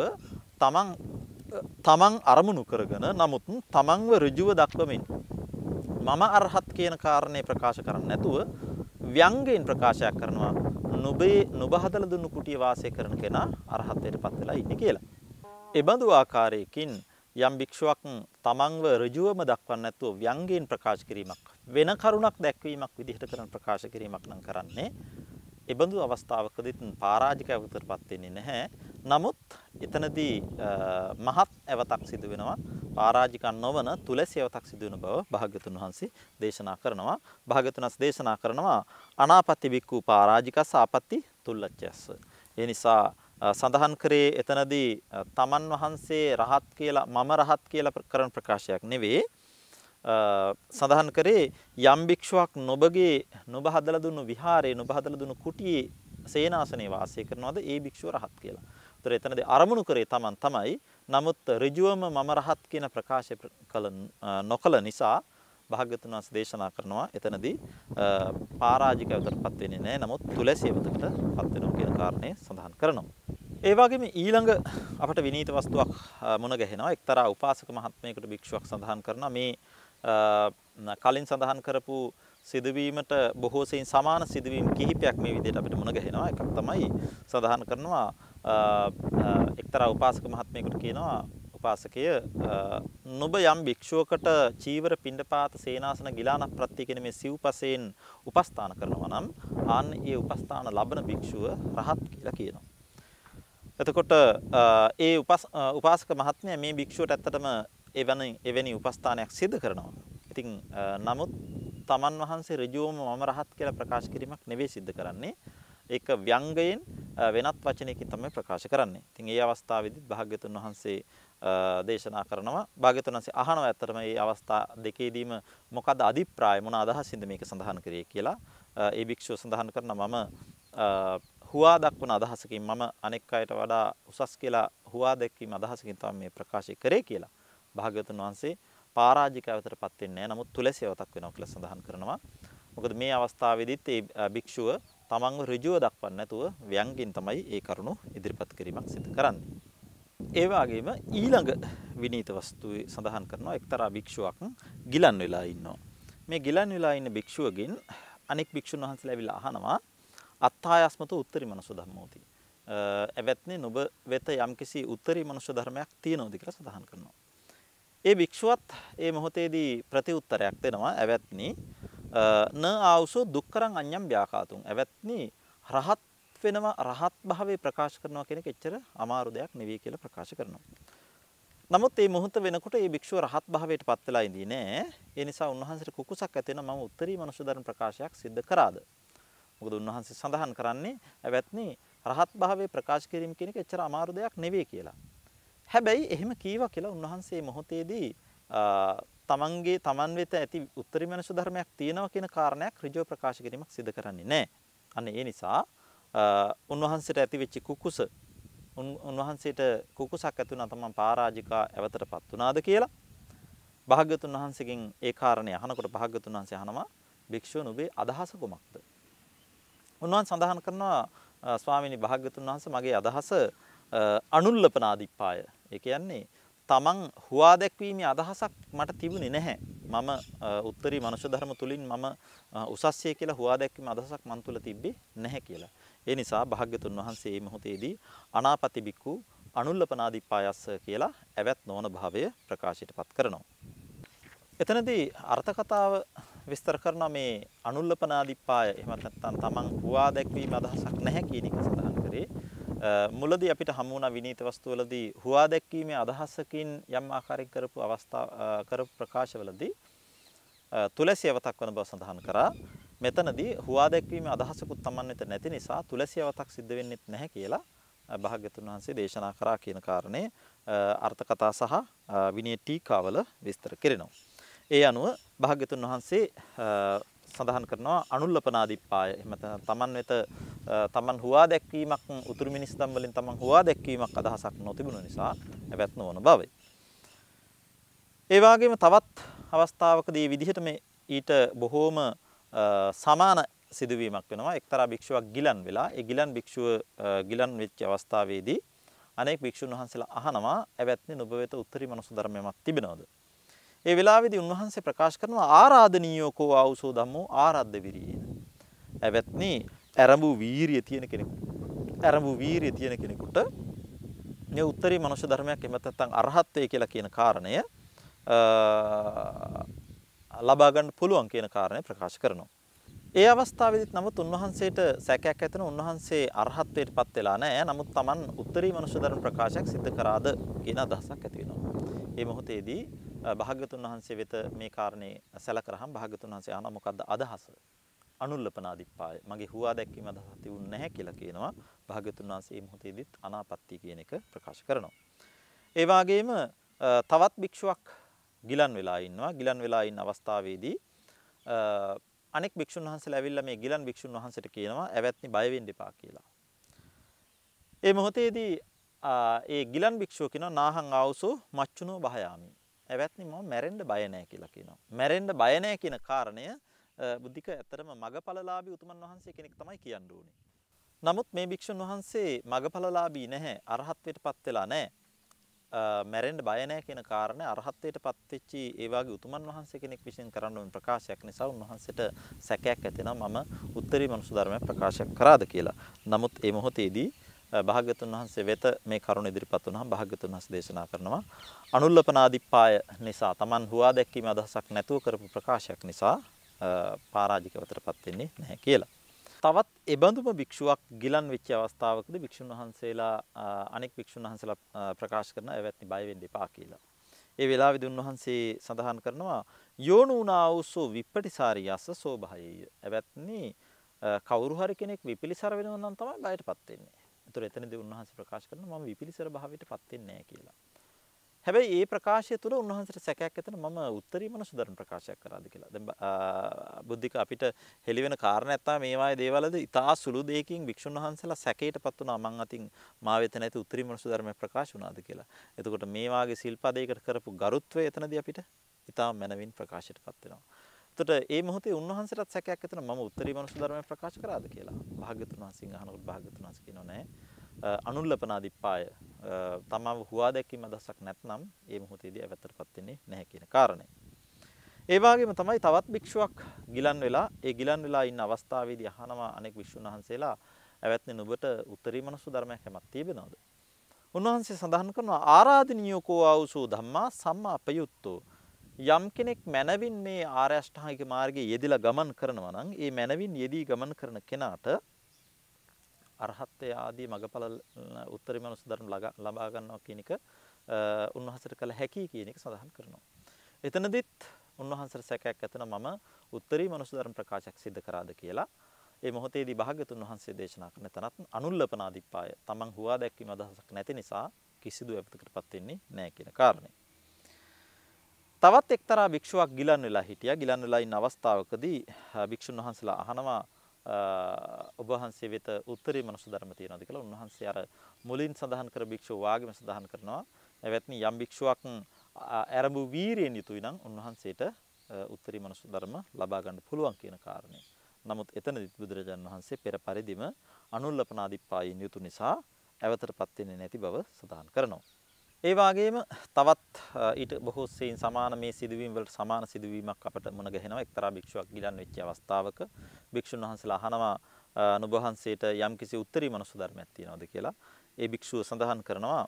තමන් අරමුණු කරගෙන නමුත් තමන්ව ඍජුව දක්වමින් මම අරහත් කියන කාරණේ ප්‍රකාශ කරන්නේ නැතුව ව්‍යංගයෙන් ප්‍රකාශයක් කරනවා නුඹ හදලා දුන්නු කුටිය වාසය කරන කෙනා අරහත්ත්වයටපත් වෙලා ඉන්නේ කියලා. ඒ බඳු ආකාරයකින් යම් භික්ෂුවක් තමන්ව ඍජුවම දක්වන්නේ නැතුව ව්‍යංගයෙන් ප්‍රකාශ කිරීමක් වෙන කරුණක් දැක්වීමක් විදිහට කරන ප්‍රකාශ කිරීමක් නම් කරන්නේ ඒ බඳු අවස්ථාවකදී පරාජිකවතටපත් වෙන්නේ නැහැ. නමුත් එතනදී මහත් අවතක් සිදු වෙනවා. පරාජික නොවන තුලසී අවතක් සිදු වෙන බව භාග්‍යතුන් වහන්සේ දේශනා කරනවා. භාග්‍යතුන් වහන්සේ දේශනා කරනවා අනාපත්‍ය බික්කු පරාජිකස ආපත්‍ති තුල්ලච්ඡස්ස. ඒ නිසා සඳහන් කරේ එතනදී තමන් වහන්සේ රහත් කියලා මම රහත් කියලා කරන ප්‍රකාශයක් නෙවෙයි. සඳහන් කරේ යම් භික්ෂුවක් නුඹ හදලා දුන්නු විහාරේ නුඹ හදලා දුන්නු කුටියේ සේනාසනේ වාසය කරනවාද ඒ භික්ෂුව රහත් කියලා. ඒතර එතනදී අරමුණු කරේ තමන් තමයි. නමුත් ඍජුවම මම රහත් කියන ප්‍රකාශය නොකළ නිසා භාග්‍යතුන් වහන්සේ දේශනා කරනවා එතනදී පරාජිකවතටපත් වෙන්නේ නැහැ. නමුත් තුලසීවතකටපත් වෙනවා කියන කාරණේ සඳහන් කරනවා. ඒ වගේම ඊළඟ අපට විනීත වස්තුවක් මුණ ගැහෙනවා. එක්තරා උපාසක මහත්මයෙකුට භික්ෂුවක් සඳහන් කරනවා මේ කලින් සඳහන් කරපු සිදුවීමට බොහෝ සෙයින් සමාන සිදුවීම් කිහිපයක් මේ විදිහට අපිට මුණ ගැහෙනවා. එකක් තමයි සඳහන් කරනවා එක්තරා උපාසක මහත්මයෙකුට කියනවා උපාසකය නුඹ යම් භික්ෂුවකට චීවර පිණ්ඩපාත සේනාසන ගිලාන ප්‍රත්‍ය කියන මේ සිව්පසයෙන් උපස්ථාන කරනවා නම් ආන් ඒ උපස්ථාන ලබන භික්ෂුව රහත් කියලා කියනවා. එතකොට ඒ උපාසක මහත්මයා මේ භික්ෂුවට ඇත්තටම එවැනි උපස්ථානයක් සිදු කරනවා. ඉතින් නමුත් තමන් වහන්සේ ඍජුවම මම රහත් කියලා ප්‍රකාශ කිරීමක් නෙවෙයි සිදු කරන්නේ. ඒක ව්‍යංගයෙන් වෙනත් වචනයකින් තමයි ප්‍රකාශ කරන්නේ. ඉතින් ඒ අවස්ථාවේදී භාග්‍යතුන් වහන්සේ දේශනා කරනවා. භාග්‍යතුන් වහන්සේ අහනවා ඇත්තටම මේ අවස්ථා දෙකේදීම මොකද අධිප්‍රාය මොන අදහසින්ද මේක සඳහන් කරේ කියලා. ඒ භික්ෂුව සඳහන් කරනවා මම හුවා දක්වන අදහසකින් මම අනෙක් අයට වඩා උසස් කියලා හුවා දැක්වීම අදහසකින් තමයි මේ ප්‍රකාශය කරේ කියලා. භාග්‍යවතුන් වහන්සේ පරාජිකවතරපත් වෙන්නේ නැහැ. නමුත් තුලසියවතක් වෙනවා කියලා සඳහන් කරනවා. මොකද මේ අවස්ථාවේදීත් මේ භික්ෂුව තමන්ව ඍජුව දක්වන්නේ නැතුව ව්‍යංගින් තමයි ඒ කරුණු ඉදිරිපත් කිරීමක් සිදු කරන්නේ. ඒ වගේම ඊළඟ විනීත වස්තුවේ සඳහන් කරනවා එක්තරා භික්ෂුවක් ගිලන් වෙලා ඉන්නවා. මේ ගිලන් වෙලා ඉන්න භික්ෂුවගෙන් අනෙක් භික්ෂුන් වහන්සේලා ඇවිල්ලා අහනවා අත්ථායස්මතු උත්තරී මනුෂ්‍ය ධර්මෝති. එවත්නේ නුඹ වෙත යම්කිසි උත්තරී මනුෂ්‍ය ධර්මයක් තියෙනවද කියලා සඳහන් කරනවා. ඒ භික්ෂුවත් ඒ මොහොතේදී ප්‍රතිඋත්තරයක් දෙනවා. එවත්නි න ආවසෝ දුක්කරං අඤ්ඤම් ව්‍යාකාතුං. එවත්නි රහත් වෙනවා රහත් භාවයේ ප්‍රකාශ කරනවා කියන එක එච්චර අමාරු දෙයක් නෙවෙයි කියලා ප්‍රකාශ කරනවා. නමුත් මේ මොහොත වෙනකොට මේ භික්ෂුව රහත් භාවයට පත් වෙලා ඉඳී නෑ. ඒ නිසා උන්වහන්සේට කුකුසක් ඇති වෙනවා මම උත්තරී මනුෂ්‍ය ධර්ම ප්‍රකාශයක් සිද්ධ කරාද. මොකද උන්වහන්සේ සඳහන් කරන්නේ එවත්නි රහත් භාවයේ ප්‍රකාශ කිරීම කියන එක එච්චර අමාරු දෙයක් නෙවෙයි කියලා. හැබැයි එහෙම කීවා කියලා උන්වහන්සේ මොහොතේදී තමන් වෙත ඇති උත්තරී මනුෂ්‍ය ධර්මයක් තියෙනවා කියන කාරණයක් ඍජුව ප්‍රකාශ කිරීමක් සිදු කරන්නේ නැහැ. අන්න ඒ නිසා උන්වහන්සේට ඇති වෙච්ච කුකුස උන්වහන්සේට කුකුසක් ඇති වුණා තමන් පරාජිකා ඇවතටපත් වුණාද කියලා භාග්‍යවතුන් වහන්සේගෙන් ඒ කාරණේ අහනකොට භාග්‍යවතුන් වහන්සේ අහනවා භික්ෂුව නුඹේ අදහස කොමක්ද? උන්වහන්සේ සඳහන් කරනවා ස්වාමීනි භාග්‍යවතුන් වහන්සේ මගේ අදහස අනුල්ලපනාදිප්පාය. ඒ කියන්නේ තමන් හුවා දැක්වීමේ අදහසක් මට තිබුණේ නැහැ. මම උත්තරී මනුෂ්‍ය ධර්ම තුලින් මම උසස්ය කියලා හුවා දැක්වීමේ අදහසක් මන් තුල තිබ්බේ නැහැ කියලා. ඒ නිසා භාග්‍යතුන් වහන්සේ මේ මොහොතේදී අනාපති බික්කු අනුල්ලපනාදිප්පායස්ස කියලා ඇවත් නොවන භාවය ප්‍රකාශයටපත් කරනවා. එතනදී අර්ථ කතාව විස්තර කරන මේ අනුල්ලපනාදිප්පාය එහෙම නැත්නම් තමන් හුවා දැක්වීමේ අදහසක් නැහැ කියන එක සඳහන් කරේ. මුලදී අපිට හමු වුණ විනීත වස්තුවලදී හුවා දැක්වීමේ අදහසකින් යම් ආකාරයක කරපු ප්‍රකාශවලදී තුලසියවතක් වන බව සඳහන් කරා. මෙතනදී හුවා දැක්වීමේ අදහසකුත් Taman වෙත නැති නිසා තුලසියවතක් සිද්ධ වෙන්නේ නැහැ කියලා භාග්‍යතුන් වහන්සේ දේශනා කරා කියන කාරණේ අර්ථ කතා සහ විනය ටීකාවල විස්තර කෙරෙනවා. ඒ අනුව භාග්‍යතුන් වහන්සේ සඳහන් කරනවා අනුල්ලපනාදිප්පාය. එහෙම නැත්නම් Taman වෙත Taman හුවා දැක්වීමක් උතුරු මිනිස් ධම් වලින් Taman හුවා දැක්වීමක් අදහසක් නොතිබුණු නිසා එවත් නොවන බවයි. ඒ වගේම තවත් අවස්ථාවකදී විදිහට මේ ඊට බොහෝම සමාන සිදුවීමක් වෙනවා. එක්තරා භික්ෂුවක් ගිලන් වෙලා ඒ ගිලන් භික්ෂුව ගිලන් වෙච්ච අවස්ථාවේදී අනෙක් භික්ෂුන් වහන්සේලා අහනවා එවත්නි නුඹ වෙත උත්තරී මනුෂ්‍ය ධර්මයක් තිබෙනවද? ඒ වෙලාවේදී උන්වහන්සේ ප්‍රකාශ කරනවා ආරාධනීයෝ කෝ ආවුසෝ ධම්මෝ ආරාධ්‍ය විරියේන. එවත්නි අරඹු වීරිය තියෙන කෙනෙකුට මේ උත්තරී මනුෂ්‍ය ධර්මයක් එහෙම නැත්නම් අරහත්ත්වය කියලා කියන කාරණය ලබා ගන්න පුළුවන් කියන කාරණය ප්‍රකාශ කරනවා. ඒ අවස්ථාවේදීත් නමුත් උන්වහන්සේට සැකයක් ඇතිවෙන උන්වහන්සේ අරහත්ත්වයටපත් වෙලා නැහැ. නමුත් Taman උත්තරී මනුෂ්‍ය ධර්ම ප්‍රකාශයක් සිද්ධ කරාද කියන අදහසක් ඇති වෙනවා. මේ මොහොතේදී භාග්‍යවතුන් වහන්සේ වෙත මේ කාරණේ සැලකරහම භාග්‍යවතුන් වහන්සේ අහනවා මොකද්ද අදහස? අනුල්ලපනාදිප්පාය. මගේ හුවා දැක්වීම අදහස තිබුණ නැහැ කියලා කියනවා. භාග්‍යවතුන් වහන්සේ මේ මොහොතේදීත් අනාපත්‍ය කියන එක ප්‍රකාශ කරනවා. ඒ වගේම තවත් භික්ෂුවක් ගිලන් වෙලා ඉන්නවා. ගිලන් වෙලා ඉන්න අවස්ථාවේදී අනෙක් භික්ෂුන් වහන්සේලා ඇවිල්ලා මේ ගිලන් භික්ෂුන් වහන්සේට කියනවා ඇවැත්නි බය වෙන්න එපා කියලා. ඒ මොහොතේදී ඒ ගිලන් භික්ෂුව කියනවා නාහං ආවුසෝ මච්චුනෝ බහයාමි. ඇවැත්නි මම මැරෙන්න බය නැහැ කියලා කියනවා. මැරෙන්න බය නැහැ කියන කාරණය බුද්ධික ඇත්තටම මගපලලාභී උතුමන් වහන්සේ කෙනෙක් තමයි කියන්න ඕනේ. නමුත් මේ භික්ෂුන් වහන්සේ මගපලලාභී නැහැ. අරහත්ත්වයටපත් වෙලා නැහැ. මැරෙන්න බය නැහැ කියන කාරණේ අරහත්ත්වයටපත් වෙච්චි ඒ වගේ උතුමන් වහන්සේ කෙනෙක් විසින් කරන්න ඕන ප්‍රකාශයක් නිසා උන්වහන්සේට සැකයක් ඇතිවෙනවා මම උත්තරී මනුෂ්‍ය ධර්මයක් ප්‍රකාශ කරාද කියලා. නමුත් මේ මොහොතේදී භාග්‍යවතුන් වහන්සේ වෙත මේ කරුණ ඉදිරිපත් වුණාම භාග්‍යවතුන් වහන්සේ දේශනා කරනවා අනුල්ලපනාදිප්පාය නිසා Taman හුවා දැක්වීමේ අදහසක් නැතුව කරපු ප්‍රකාශයක් නිසා පරාජිකවතරපත් වෙන්නේ නැහැ කියලා. තවත් එබඳුම භික්ෂුවක් ගිලන් වෙච්ච අවස්ථාවකදී භික්ෂුන් වහන්සේලා අනෙක් භික්ෂුන් වහන්සේලා ප්‍රකාශ කරන එවත්නි බය වෙන්න එපා කියලා. ඒ වෙලාවේදී උන්වහන්සේ සඳහන් කරනවා යෝනුනාවුසෝ විපටිසාරියස්ස සෝභායය. එවත්නි කවුරු හරි කෙනෙක් විපිලිසර වෙනවා නම් තමයි බයටපත් වෙන්නේ. ඒතර එතනදී උන්වහන්සේ ප්‍රකාශ කරනවා මම විපිලිසර භාවයටපත් වෙන්නේ නැහැ කියලා. හැබැයි මේ ප්‍රකාශය තුළ උන්වහන්සේට සැකයක් ඇතන මම උත්තරී මනුෂ්‍ය ධර්ම ප්‍රකාශයක් කරාද කියලා. දැන් බුද්ධික අපිට හෙළි වෙන කාරණයක් තමයි මේ වායේ දේවල්ද ඉතා සුළු දෙයකින් භික්ෂුන් වහන්සේලා සැකයටපත් වුණා මං අතින් මා වෙත නැති උත්තරී මනුෂ්‍ය ධර්ම ප්‍රකාශ වුණාද කියලා. එතකොට මේ වාගේ සිල්පදයකට කරපු ගරුත්වය එතනදී අපිට ඉතා මනවින් ප්‍රකාශයටපත් වෙනවා. එතකොට මේ මොහොතේ උන්වහන්සේටත් සැකයක් ඇතන මම උත්තරී මනුෂ්‍ය ධර්ම ප්‍රකාශ කරාද කියලා. භාග්‍යතුන් වහන්සේගෙන් අහනකොට භාග්‍යතුන් වහන්සේ කියනවා නෑ. අනුල්ලපනාදිප්පාය තමව හුවා දැක්වීම අදහසක් නැත්නම් ඒ මොහොතේදී අවතරපත් වෙන්නේ නැහැ කියන කාරණය. ඒ වගේම තමයි තවත් භික්ෂුවක් ගිලන් වෙලා ඉන්න අවස්ථාවේදී අහනවා අනෙක් භික්ෂුන් වහන්සේලා ඇවැත්නේ නුඹට උත්තරී මනුස්ස ධර්මයක් හැමක් තිබෙනවද? උන්වහන්සේ සඳහන් කරනවා ආරාධනියෝකෝ ආවුසෝ ධම්මා සම්මා අපයුත්තෝ. යම් කෙනෙක් මනවින් මේ ආර්ය අෂ්ටාංගික මාර්ගයේ යෙදিলা ගමන් කරනවා නම් ඒ මනවින් යෙදී ගමන් කරන කෙනාට අරහත්ත්වය ආදී මගඵල උත්තරී මනුස්ස ධර්ම ලබා ගන්නවා කියන එක උන්වහන්සේට කළ හැකි කියන එක සඳහන් කරනවා. එතනදිත් උන්වහන්සේට සැකයක් ඇතන මම උත්තරී මනුස්ස ධර්ම ප්‍රකාශයක් සිදු කරාද කියලා. ඒ මොහොතේදී භාග්‍යතුන් වහන්සේ දේශනා කරන තනත් අනුල්ලපනාදිප්පාය තමන් හුවා දැක්වීම අදහසක් නැති නිසා කිසිදු අවතකටපත් වෙන්නේ නැහැ කියන කාරණේ. තවත් එක්තරා භික්ෂුවක් ගිලන් වෙලා හිටියා. ගිලන් වෙලා ඉන්න අවස්ථාවකදී භික්ෂුන් වහන්සේලා අහනවා ඔබ වහන්සේ වෙත උත්තරී මනුස්ස ධර්ම තියෙනවද කියලා. උන්වහන්සේ අර මුලින් සඳහන් කර භික්ෂුව වාගෙම සඳහන් කරනවා. එවත්නි යම් භික්ෂුවක් ආරම්භ වීරියෙන් යුතුයි නම් උන්වහන්සේට උත්තරී මනුස්ස ධර්ම ලබා ගන්න පුළුවන් කියන කාරණේ. නමුත් එතනදිත් බුදුරජාණන් වහන්සේ පෙර පරිදිම අනුල්ලපනාදිප්පායින් යුතු නිසා අවතරපත් වෙන්නේ නැති බව සඳහන් කරනවා. ඒ වගේම තවත් ඊට බොහෝ සෙයින් සමාන මේ සිදුවීම් වලට සමාන සිදුවීමක් අපට මුණ ගැහෙනවා. එක්තරා භික්ෂුවක් ගිලන් වෙච්ච අවස්ථාවක භික්ෂුන් වහන්සේලා අහනවා නුඹ වහන්සේට යම්කිසි උත්තරී මනුස්ස ධර්මයක් තියෙනවද කියලා. ඒ භික්ෂුව සඳහන් කරනවා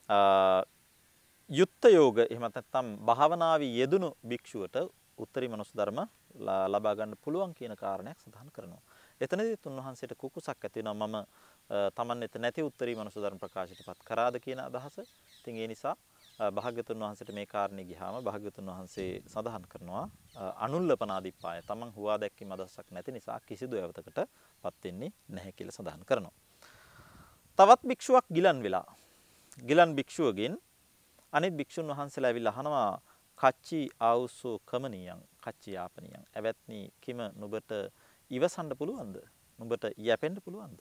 යුත්ත යෝග එහෙම නැත්නම් භාවනාවේ යෙදුණු භික්ෂුවට උත්තරී මනුස්ස ධර්ම ලබා ගන්න පුළුවන් කියන කාරණයක් සඳහන් කරනවා. එතනදී උන්වහන්සේට කුකුසක් ඇති වෙනවා මම තමන් වෙත නැති උත්තරී මනුස්ස ධර්ම ප්‍රකාශයටපත් කරාද කියන අදහස. ඉතින් ඒ නිසා භාග්‍යතුන් වහන්සේට මේ කාරණේ ගියාම භාග්‍යතුන් වහන්සේ සඳහන් කරනවා අනුල්ලපනාදිප්පාය තමන් හුවා දැක්වීම අදහසක් නැති නිසා කිසිදු අවතකටපත් වෙන්නේ නැහැ කියලා සඳහන් කරනවා. තවත් භික්ෂුවක් ගිලන් භික්ෂුවගෙන් අනිත් භික්ෂුන් වහන්සේලා ඇවිල්ලා අහනවා කච්චි ආවුසෝ කමනියං කච්චි යාපනියං එවත්නි කිම නුඹට ඉවසන්න පුළුවන්ද? නුඹට යැපෙන්න පුළුවන්ද?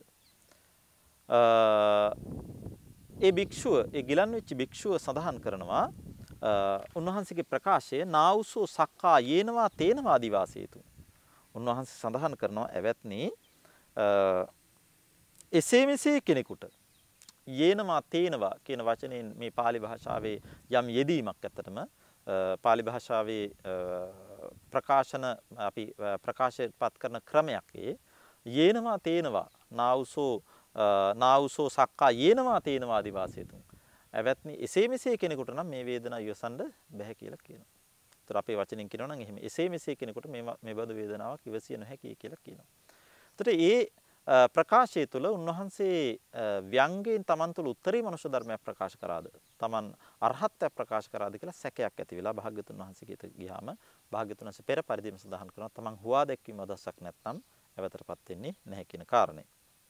ඒ භික්ෂුව ඒ ගිලන් වෙච්ච භික්ෂුව සඳහන් කරනවා උන්වහන්සේගේ ප්‍රකාශය නාවුසෝ සක්කා යේනවා තේනවා දිවාසේතු. උන්වහන්සේ සඳහන් කරනවා එවත්නි එසේ මෙසේ කෙනෙකුට යේනවා තේනවා කියන වචනයෙන් මේ pāli භාෂාවේ යම් යෙදීමක් ඇත්තටම pāli භාෂාවේ ප්‍රකාශන අපි ප්‍රකාශයටපත් කරන ක්‍රමයක් යේනවා තේනවා නාවුසෝ සක්කා යේනවා තේනවා දිවාසේතුන්. එවත්නි එසේ මෙසේ කෙනෙකුට නම් මේ වේදනාව ඉවසන්න බැහැ කියලා කියනවා. ඒතර අපේ වචනෙන් කියනවා නම් එහෙම එසේ මෙසේ කෙනෙකුට මේ බඳු වේදනාවක් ඉවසිය නොහැකි කියලා කියනවා. ඒතර ඒ ප්‍රකාශය තුළ උන්වහන්සේ ව්‍යංගයෙන් තමන් තුළ උත්තරී මනුෂ්‍ය ධර්මයක් ප්‍රකාශ කරාද තමන් අරහත්ත්වයක් ප්‍රකාශ කරාද කියලා සැකයක් ඇති වෙලා භාග්‍යතුන් වහන්සේගෙත ගියාම භාග්‍යතුන් වහන්සේ පෙර පරිදිම සඳහන් කරනවා තමන් හුවා දැක්වීම අදහසක් නැත්නම් අවතරපත් වෙන්නේ නැහැ කියන කාරණේ.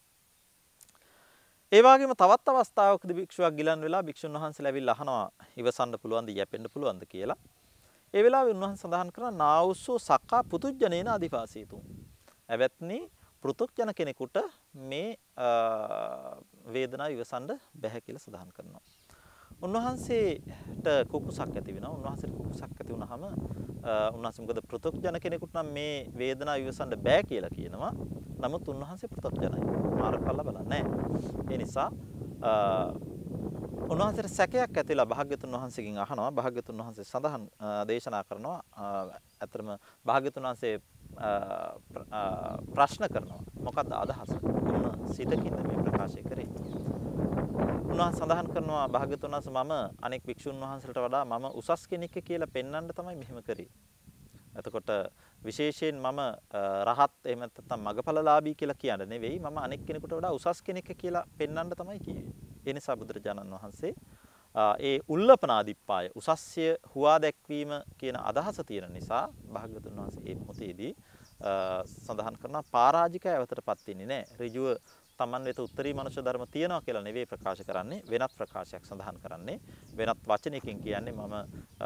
ඒ වගේම තවත් අවස්ථාවකදී භික්ෂුවක් ගිලන් වෙලා භික්ෂුන් වහන්සේලා ඇවිල්ලා අහනවා ඉවසන්න පුළුවන්ද යැපෙන්න පුළුවන්ද කියලා. ඒ වෙලාවේ උන්වහන්සේ සඳහන් කරනවා නාවුස්සෝ සක්කා පුතුජ්ජනේන අධිපාසීතුන්. එවත්නි පෘතුජන කෙනෙකුට මේ වේදනාව ඉවසන්න බැහැ කියලා සඳහන් කරනවා. උන්වහන්සේට කුකුසක් ඇති වෙනවා. උන්වහන්සේට කුකුසක් ඇති වුනහම උන්වහන්සේ මොකද පෘතුජන කෙනෙකුට නම් මේ වේදනාව ඉවසන්න බෑ කියලා කියනවා. නමුත් උන්වහන්සේ පෘතුජනයි. මාර්ගඵල බලන්නේ නැහැ. ඒ නිසා උන්වහන්සේට සැකයක් ඇතිලා භාග්‍යතුන් වහන්සේගෙන් අහනවා. භාග්‍යතුන් වහන්සේ සඳහන් දේශනා කරනවා. අතරම භාග්‍යතුන් වහන්සේ ප්‍රශ්න කරනවා මොකක්ද අදහස? මොන සිතකින්ද මේ ප්‍රකාශය කරේ? උන්වහන්සේ සඳහන් කරනවා භාග්‍යතුන් වහන්සේ මම අනෙක් භික්ෂුන් වහන්සේලට වඩා මම උසස් කෙනෙක් කියලා පෙන්වන්න තමයි මෙහෙම කරේ. එතකොට විශේෂයෙන් මම රහත් එහෙම නැත්නම් මගඵලලාභී කියලා කියන්න නෙවෙයි මම අනෙක් කෙනෙකුට වඩා උසස් කෙනෙක් කියලා පෙන්වන්න තමයි කිව්වේ. ඒ නිසා බුදුරජාණන් වහන්සේ ඒ උල්ලපනාදිප්පාය උසස්ය හුවා දැක්වීම කියන අදහස තියෙන නිසා භාග්‍යවතුන් වහන්සේ මේ මොහොතේදී සඳහන් කරනවා පරාජිකය අවතරපත් වෙන්නේ නැහැ. ඍජුව තමන් වෙත උත්තරී මනුෂ්‍ය ධර්ම තියනවා කියලා නෙවෙයි ප්‍රකාශ කරන්නේ වෙනත් ප්‍රකාශයක් සඳහන් කරන්නේ වෙනත් වචනයකින් කියන්නේ මම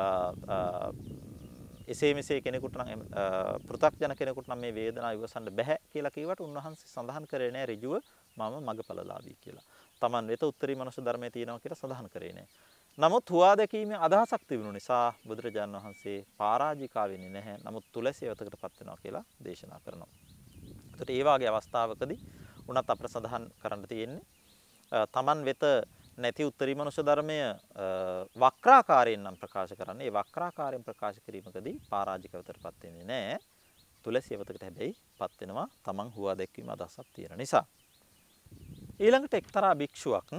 එසේ මෙසේ කෙනෙකුට නම් පෘථග්ජන කෙනෙකුට නම් මේ වේදනාව ඉවසන්න බෑ කියලා කිව්වට උන්වහන්සේ සඳහන් කරේ නෑ ඍජුව මම මගඵලලාභී කියලා. තමන් වෙත උත්තරී මනුෂ්‍ය ධර්මයේ තියෙනවා කියලා සඳහන් කරේ නෑ. නමුත් හුවා දැකීමේ අදහසක් තිබුණු නිසා බුදුරජාණන් වහන්සේ පරාජිකා වෙන්නේ නැහැ. නමුත් තුලසියවතකටපත් වෙනවා කියලා දේශනා කරනවා. ඒකට ඒ වාගේ අවස්ථාවකදී උනත් අපිට සඳහන් කරන්න තියෙන්නේ තමන් වෙත නැති උත්තරී මනුෂ්‍ය ධර්මය වක්‍රාකාරයෙන් නම් ප්‍රකාශ කරන්නේ. ඒ වක්‍රාකාරයෙන් ප්‍රකාශ කිරීමකදී පරාජිකවතටපත් වෙන්නේ නැහැ. තුලසියවතකට හැබැයිපත් වෙනවා තමන් හුවා දැක්වීම අදහසක් තියෙන නිසා. ඊළඟට එක්තරා භික්ෂුවක්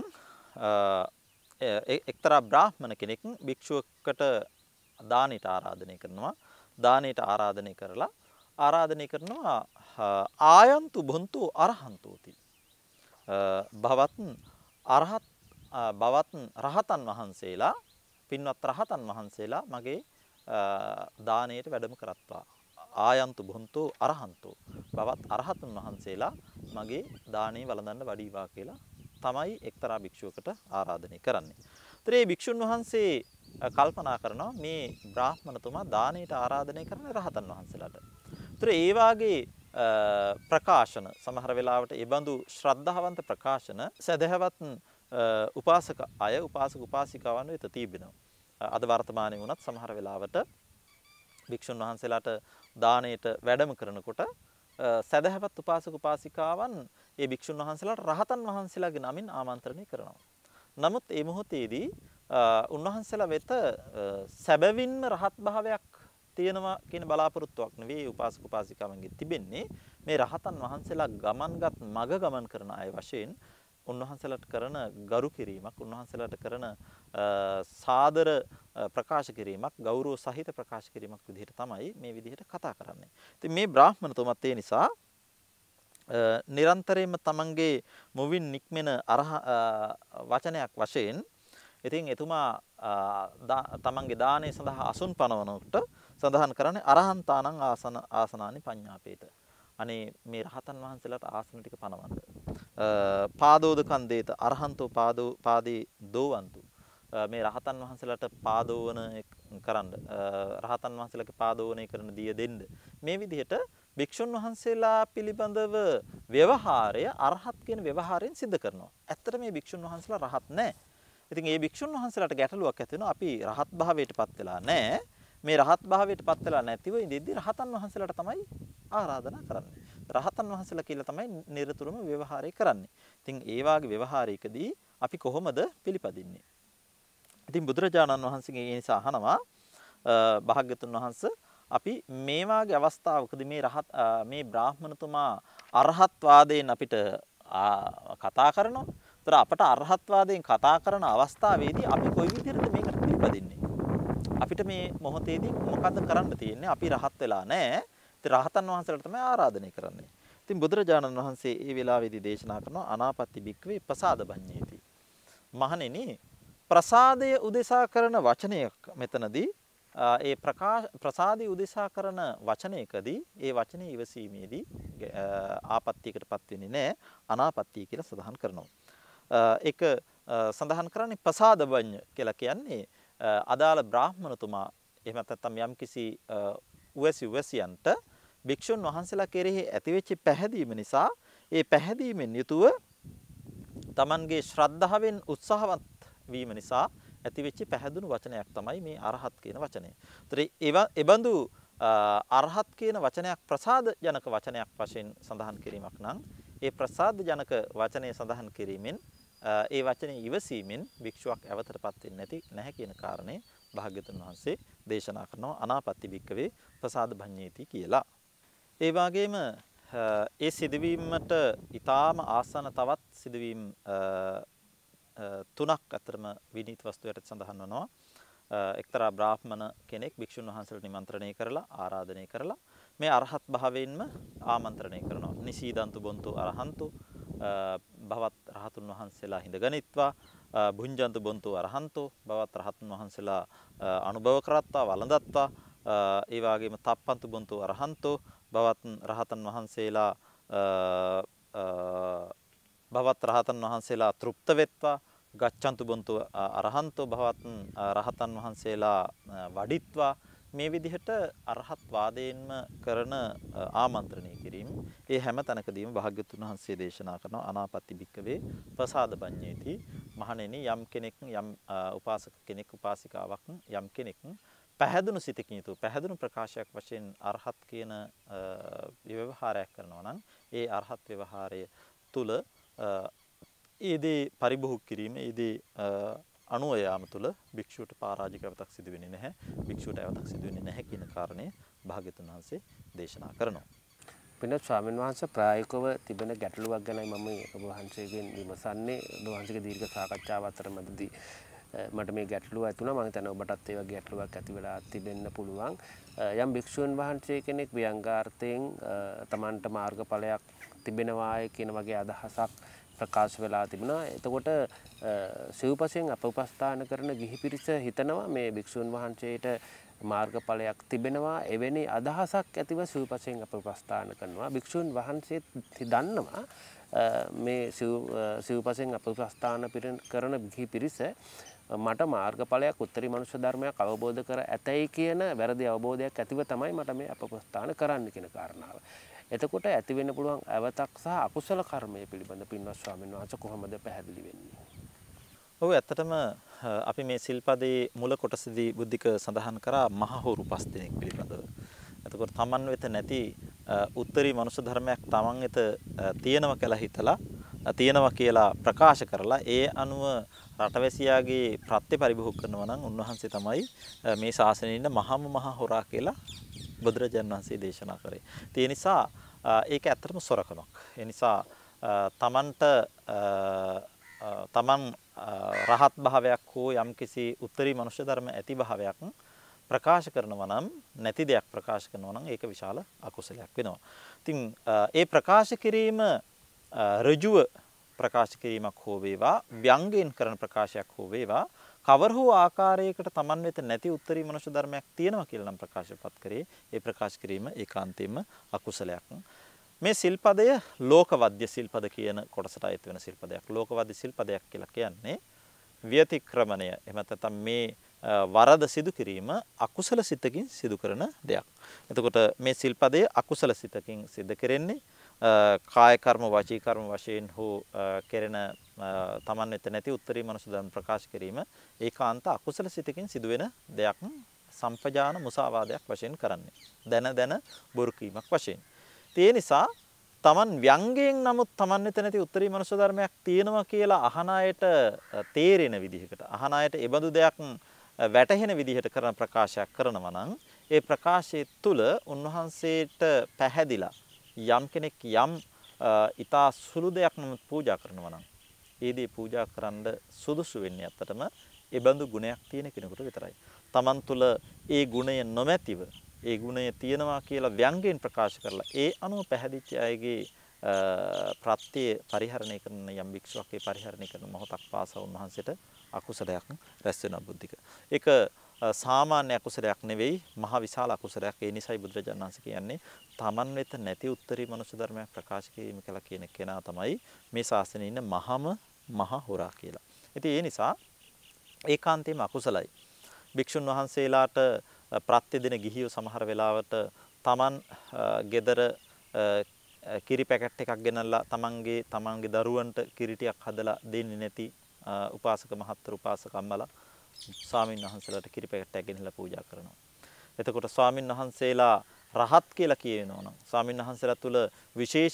එක්තරා බ්‍රාහ්මණ කෙනෙක් භික්ෂුවකට දානෙට ආරාධනය කරනවා. දානෙට ආරාධනය කරනවා ආයන්තු බොන්තු අරහන්තෝති. බවත් රහතන් වහන්සේලා පින්වත් රහතන් වහන්සේලා මගේ දානයට වැඩම කරත්වා. ආයන්තු බොන්තු අරහන්තෝ බවත් අරහතුන් වහන්සේලා මගේ දානේ වළඳන්න වඩීවා කියලා තමයි එක්තරා භික්ෂුවකට ආරාධනය කරන්නේ. ඒතර මේ භික්ෂුන් වහන්සේ කල්පනා කරනවා මේ බ්‍රාහ්මණතුමා දානයට ආරාධනය කරන රහතන් වහන්සේලාට. ඒතර ඒ වාගේ ප්‍රකාශන සමහර වෙලාවට ඒ බඳු ශ්‍රද්ධාවන්ත ප්‍රකාශන සදහවත් උපාසක අය උපාසක උපාසිකාවන් වෙත තිබෙනවා. අද වර්තමානයේ වුණත් සමහර වෙලාවට භික්ෂුන් වහන්සේලාට දානයට වැඩම කරනකොට සදහවත් උපාසක උපාසිකාවන් ඒ භික්ෂුන් වහන්සේලාට රහතන් වහන්සේලාගේ නමින් ආමන්ත්‍රණය කරනවා. නමුත් මේ මොහොතේදී උන්වහන්සේලා වෙත සැබවින්ම රහත් භාවයක් තියෙනවා කියන බලාපොරොත්තුවක් නෙවෙයි උපාසක උපාසිකාවන්ගේ තිබෙන්නේ. මේ රහතන් වහන්සේලා ගමන්ගත් මග ගමන් කරන අය වශයෙන් උන්වහන්සේලාට කරන ගරු කිරීමක්, උන්වහන්සේලාට කරන සාදර ප්‍රකාශ කිරීමක්, ගෞරව සහිත ප්‍රකාශ කිරීමක් විදිහට තමයි මේ විදිහට කතා කරන්නේ. ඉතින් මේ බ්‍රාහ්මණතුමත් ඒ නිසා නිරන්තරයෙන්ම තමන්ගේ මුවින් නික්මෙන වචනයක් වශයෙන් ඉතින් එතුමා තමන්ගේ දානය සඳහා අසුන් පනවනකොට සඳහන් කරන්නේ අරහන්තානං ආසනානි පඤ්ඤාපේත. අනේ මේ රහතන් වහන්සේලාට ආසන ටික පනවන්න. පාදෝදකන් දේත අරහන්තෝ පාදී දෝවන්තු. මේ රහතන් වහන්සේලාට පාදෝවන කරන්න. රහතන් වහන්සේලාගේ පාදෝවනය කරන දිය දෙන්න. මේ විදිහට භික්ෂුන් වහන්සේලා පිළිබඳව ව්‍යවහාරය අරහත් කියන ව්‍යවහාරයෙන් සිද්ධ කරනවා. ඇත්තට මේ භික්ෂුන් වහන්සේලා රහත් නැහැ. ඉතින් මේ භික්ෂුන් වහන්සේලාට ගැටලුවක් ඇති වෙනවා. අපි රහත් භාවයටපත් වෙලා නැහැ. මේ රහත් භාවයටපත් වෙලා නැතිව ඉඳිද්දි රහතන් වහන්සේලාට තමයි ආරාධනා කරන්නේ. රහතන් වහන්සේලා කියලා තමයි නිරතුරුවම ව්‍යවහාරය කරන්නේ. ඉතින් ඒ වාගේ ව්‍යවහාරයකදී අපි කොහොමද පිළිපදින්නේ? ඉතින් බුදුරජාණන් වහන්සේගේ ඒ නිසා අහනවා භාග්‍යතුන් වහන්සේ අපි මේ වාගේ අවස්ථාවකදී මේ බ්‍රාහ්මණතුමා අරහත් වාදයෙන් අපිට කතා කරනවා. ඒතර අපට අරහත් වාදයෙන් කතා කරන අවස්ථාවේදී අපි කොයි විදිහටද මේකට පිළිපදින්නේ? අපිට මේ මොහොතේදී මොකද්ද කරන්න තියෙන්නේ? අපි රහත් වෙලා නැහැ. ඉතින් රහතන් වහන්සේලාට තමයි ආරාධනය කරන්නේ. ඉතින් බුදුරජාණන් වහන්සේ මේ වෙලාවේදී දේශනා කරනවා අනාපත්ති භික්ඛවේ ප්‍රසාද බඤ්ඤේති. මහණෙනි ප්‍රසාදය උදෙසා කරන වචනයක් මෙතනදී ඒ ප්‍රසාදය උදෙසා කරන වචනයකදී ඒ වචනේ ඉවසීමේදී ආපත්‍යයකටපත් වෙන්නේ නැහැ. අනාපත්‍ය කියලා සඳහන් කරනවා. ඒක සඳහන් කරන්නේ ප්‍රසාද බඤ්ඤ කියලා කියන්නේ අදාළ බ්‍රාහ්මණතුමා එහෙම නැත්නම් යම්කිසි උවැසියන්ට භික්ෂුන් වහන්සේලා කෙරෙහි ඇතිවෙච්ච පැහැදීම නිසා ඒ පැහැදීමෙන් යුතුව Tamanගේ ශ්‍රද්ධාවෙන් උත්සාහවත් වීම නිසා ඇතිවෙච්ච පැහැදුණු වචනයක් තමයි මේ අරහත් කියන වචනය. ඒතර එබඳු අරහත් කියන වචනයක් ප්‍රසාද ජනක වචනයක් වශයෙන් සඳහන් කිරීමක් නම් ඒ ප්‍රසාද ජනක වචනය සඳහන් කිරීමෙන් ඒ වචනේ ඉවසීමෙන් භික්ෂුවක් ඇවතටපත් වෙන්නේ නැහැ කියන කාරණේ භාග්‍යතුන් වහන්සේ දේශනා කරනවා අනාපත්ති භික්කවේ ප්‍රසාද භඤ්ඤේති කියලා. ඒ වගේම ඒ සිදුවීමට ඊටාම ආසන්න තවත් සිදුවීම් තුනක් අතරම විනීත වස්තුවට සඳහන් වෙනවා. එක්තරා බ්‍රාහ්මණ කෙනෙක් භික්ෂුන් වහන්සේට නිමන්ත්‍රණය කරලා ආරාධනය කරලා මේ අරහත් භාවයෙන්ම ආමන්ත්‍රණය කරනවා. නිසීදන්තු බොන්තු අරහන්තු භවත් රහතුන් වහන්සේලා හිඳගනිත්වා භුංජන්තු බොන්තු අරහන්තු භවත් රහතුන් වහන්සේලා අනුභව කරත්වා වළඳත්වා ඒ වගේම තප්පන්තු බොන්තු අරහන්තු භවත් රහතන් වහන්සේලා භවත් රහතන් වහන්සේලා තෘප්ත වෙත්වා ගච්ඡන්තු බොන්තු අරහන්තෝ භවත් රහතන් වහන්සේලා වඩිත්වා මේ විදිහට අරහත් වාදයෙන්ම කරන ආමන්ත්‍රණය කිරීම ඒ හැම තැනකදීම භාග්‍යවතුන් වහන්සේ දේශනා කරන අනාපත්ති භික්කවේ ප්‍රසාද බඤ්ඤේති මහණෙනි යම් කෙනෙක් යම් උපාසක කෙනෙක් උපාසිකාවක් යම් කෙනෙක් පැහැදුණු සිතකින් යුතුව පැහැදුණු ප්‍රකාශයක් වශයෙන් අරහත් කියන ව්‍යවහාරයක් කරනවා නම් ඒ අරහත් ව්‍යවහාරය තුල ඊදී පරිභෝග කිරීම ඊදී අනුව යාම තුළ භික්ෂුවට පරාජික අවතක් සිදු වෙන්නේ නැහැ. භික්ෂුවට අවතක් සිදු වෙන්නේ නැහැ කියන කාරණය භාග්‍යවතුන් වහන්සේ දේශනා කරනවා. පින්වත් ස්වාමීන් වහන්සේ ප්‍රායෝගිකව තිබෙන ගැටලුවක් ගැනයි මම ඔබ වහන්සේගෙන් විමසන්නේ. ඔබ වහන්සේගේ දීර්ඝ සාකච්ඡාව අතරමැදදී මට මේ ගැටලුව ඇති වුණා. මම හිතනවා ඔබටත් ඒ වගේ ගැටලුවක් ඇති වෙලා තිබෙන්න පුළුවන්. යම් භික්ෂුන් වහන්සේ කෙනෙක් ව්‍යංගාර්ථයෙන් තමන්ට මාර්ගඵලයක් තිබෙනවායි කියන වගේ අදහසක් ප්‍රකාශ වෙලා තිබුණා. එතකොට සිව්පසෙන් අප උපස්ථාන කරන ගිහි පිරිස හිතනවා මේ භික්ෂුන් වහන්සේට මාර්ගඵලයක් තිබෙනවා. එවැනි අදහසක් ඇතිව සිව්පසෙන් අප උපස්ථාන කරනවා. භික්ෂුන් වහන්සේ දන්නවා මේ සිව්පසෙන් අප උපස්ථාන කරන ගිහි පිරිස මට මාර්ගඵලයක් උත්තරී මනුෂ්‍ය ධර්මයක් අවබෝධ කර ඇතැයි කියන වැරදි අවබෝධයක් ඇතිව තමයි මට මේ අප උපස්ථාන කරන්න කියන කාරණාව. එතකොට ඇති වෙන්න පුළුවන් අවතක් සහ අකුසල කර්මය පිළිබඳ පින්වත් ස්වාමීන් වහන්සේ කොහොමද පැහැදිලි වෙන්නේ? ඔව් ඇත්තටම අපි මේ සිල්පදයේ මුල කොටසදී බුද්ධික සඳහන් කරා මහහොරු 5 දෙනෙක් පිළිබඳව. එතකොට තමන් වෙත නැති උත්තරී මනුෂ්‍ය ධර්මයක් තමන් වෙත තියෙනවා කියලා හිතලා තියෙනවා කියලා ප්‍රකාශ කරලා ඒ අනුව රටවැසියාගේ ප්‍රත්‍ය පරිභෝග කරනවා නම් උන්වහන්සේ තමයි මේ ශාසනයේ ඉන්න මහම මහ හොරා කියලා බුදුරජාණන් වහන්සේ දේශනා කරේ. ඒ නිසා ඒක ඇත්තටම සොරකමක්. ඒ නිසා තමන් රහත් භාවයක් හෝ යම්කිසි උත්තරී මනුෂ්‍ය ධර්ම ඇති භාවයක් ප්‍රකාශ කරනවා නම් නැති දෙයක් ප්‍රකාශ කරනවා නම් ඒක විශාල අකුසලයක් වෙනවා. ඉතින් ඒ ප්‍රකාශ කිරීම ඍජුව ප්‍රකාශ කිරීමක් හෝ වේවා ව්‍යංගයෙන් කරන ප්‍රකාශයක් හෝ වේවා කවර හෝ ආකාරයකට Taman වෙත නැති උත්තරී මනුෂ්‍ය ධර්මයක් තියෙනවා කියලා නම් ප්‍රකාශපත් කරේ ඒ ප්‍රකාශ කිරීම ඒකාන්තයෙන්ම අකුසලයක්. මේ සිල්පදය ලෝකවද්‍ය සිල්පද කියන කොටසට අයත් වෙන සිල්පදයක්. ලෝකවද්‍ය සිල්පදයක් කියලා කියන්නේ ව්‍යතික්‍රමණය. එහෙම නැත්නම් මේ වරද සිදු කිරීම අකුසල සිතකින් සිදු කරන දෙයක්. එතකොට මේ සිල්පදයේ අකුසල සිතකින් සිදු කෙරෙන්නේ කාය කර්ම වාචික කර්ම වශයෙන් හෝ කෙරෙන තමන් වෙත නැති උත්තරී මනුෂ්‍ය ධර්ම ප්‍රකාශ කිරීම ඒකාන්ත අකුසල සිතකින් සිදුවෙන දෙයක්. සම්පජාන මුසාවාදයක් වශයෙන් කරන්නේ. දැන බොරු කීමක් වශයෙන්. ඒ නිසා තමන් ව්‍යංගයෙන් නමුත් තමන් වෙත නැති උත්තරී මනුෂ්‍ය ධර්මයක් තියෙනවා කියලා අහන අයට තේරෙන විදිහකට අහන අයට ඒ බඳු දෙයක් වැටහෙන විදිහට කරන ප්‍රකාශයක් කරනවා නම් ඒ ප්‍රකාශයේ තුල උන්වහන්සේට පැහැදිලා යම් කෙනෙක් යම් ඊතා සුළු දෙයක් නමුත් පූජා කරනවා නම් ඒ දේ පූජා කරන්න සුදුසු වෙන්නේ අත්තටම ඒ බඳු ගුණයක් තියෙන කෙනෙකුට විතරයි. Taman තුල ඒ ගුණය නොමැතිව ඒ ගුණය තියෙනවා කියලා ව්‍යංගයෙන් ප්‍රකාශ කරලා ඒ අනුව පැහැදිච්ච අයගේ ප්‍රත්‍ය පරිහරණය කරන යම් භික්ෂුවක් ඒ පරිහරණය කරන මොහොතක් පාසා උන්වහන්සේට අකුසලයක් රැස් වෙනවා බුද්ධික. ඒක සාමාන්‍ය අකුසලයක් නෙවෙයි මහ විශාල අකුසලයක්. ඒ නිසායි බුදුරජාණන් වහන්සේ කියන්නේ තමන් වෙත නැති උත්තරී මනුෂ්‍ය ධර්මයක් ප්‍රකාශ කිරීම කියලා කියන කෙනා තමයි මේ ශාසනයේ ඉන්න මහම මහ හොරා කියලා. ඉතින් ඒ නිසා ඒකාන්තයෙන්ම අකුසලයි. භික්ෂුන් වහන්සේලාට ප්‍රත්‍ය දෙන ගිහියෝ සමහර වෙලාවට තමන් ගෙදර කිරි පැකට් එකක් ගෙනල්ලා තමන්ගේ දරුවන්ට කිරි ටිකක් හදලා දෙන්නේ නැති උපාසක මහත්තර උපාසක අම්මලා ස්වාමීන් වහන්සේලාට කිරි පැකට් එකක් ගෙනල්ලා පූජා කරනවා. එතකොට ස්වාමීන් වහන්සේලා රහත් කියලා කියනවා නම් ස්වාමීන් වහන්සේලා තුල විශේෂ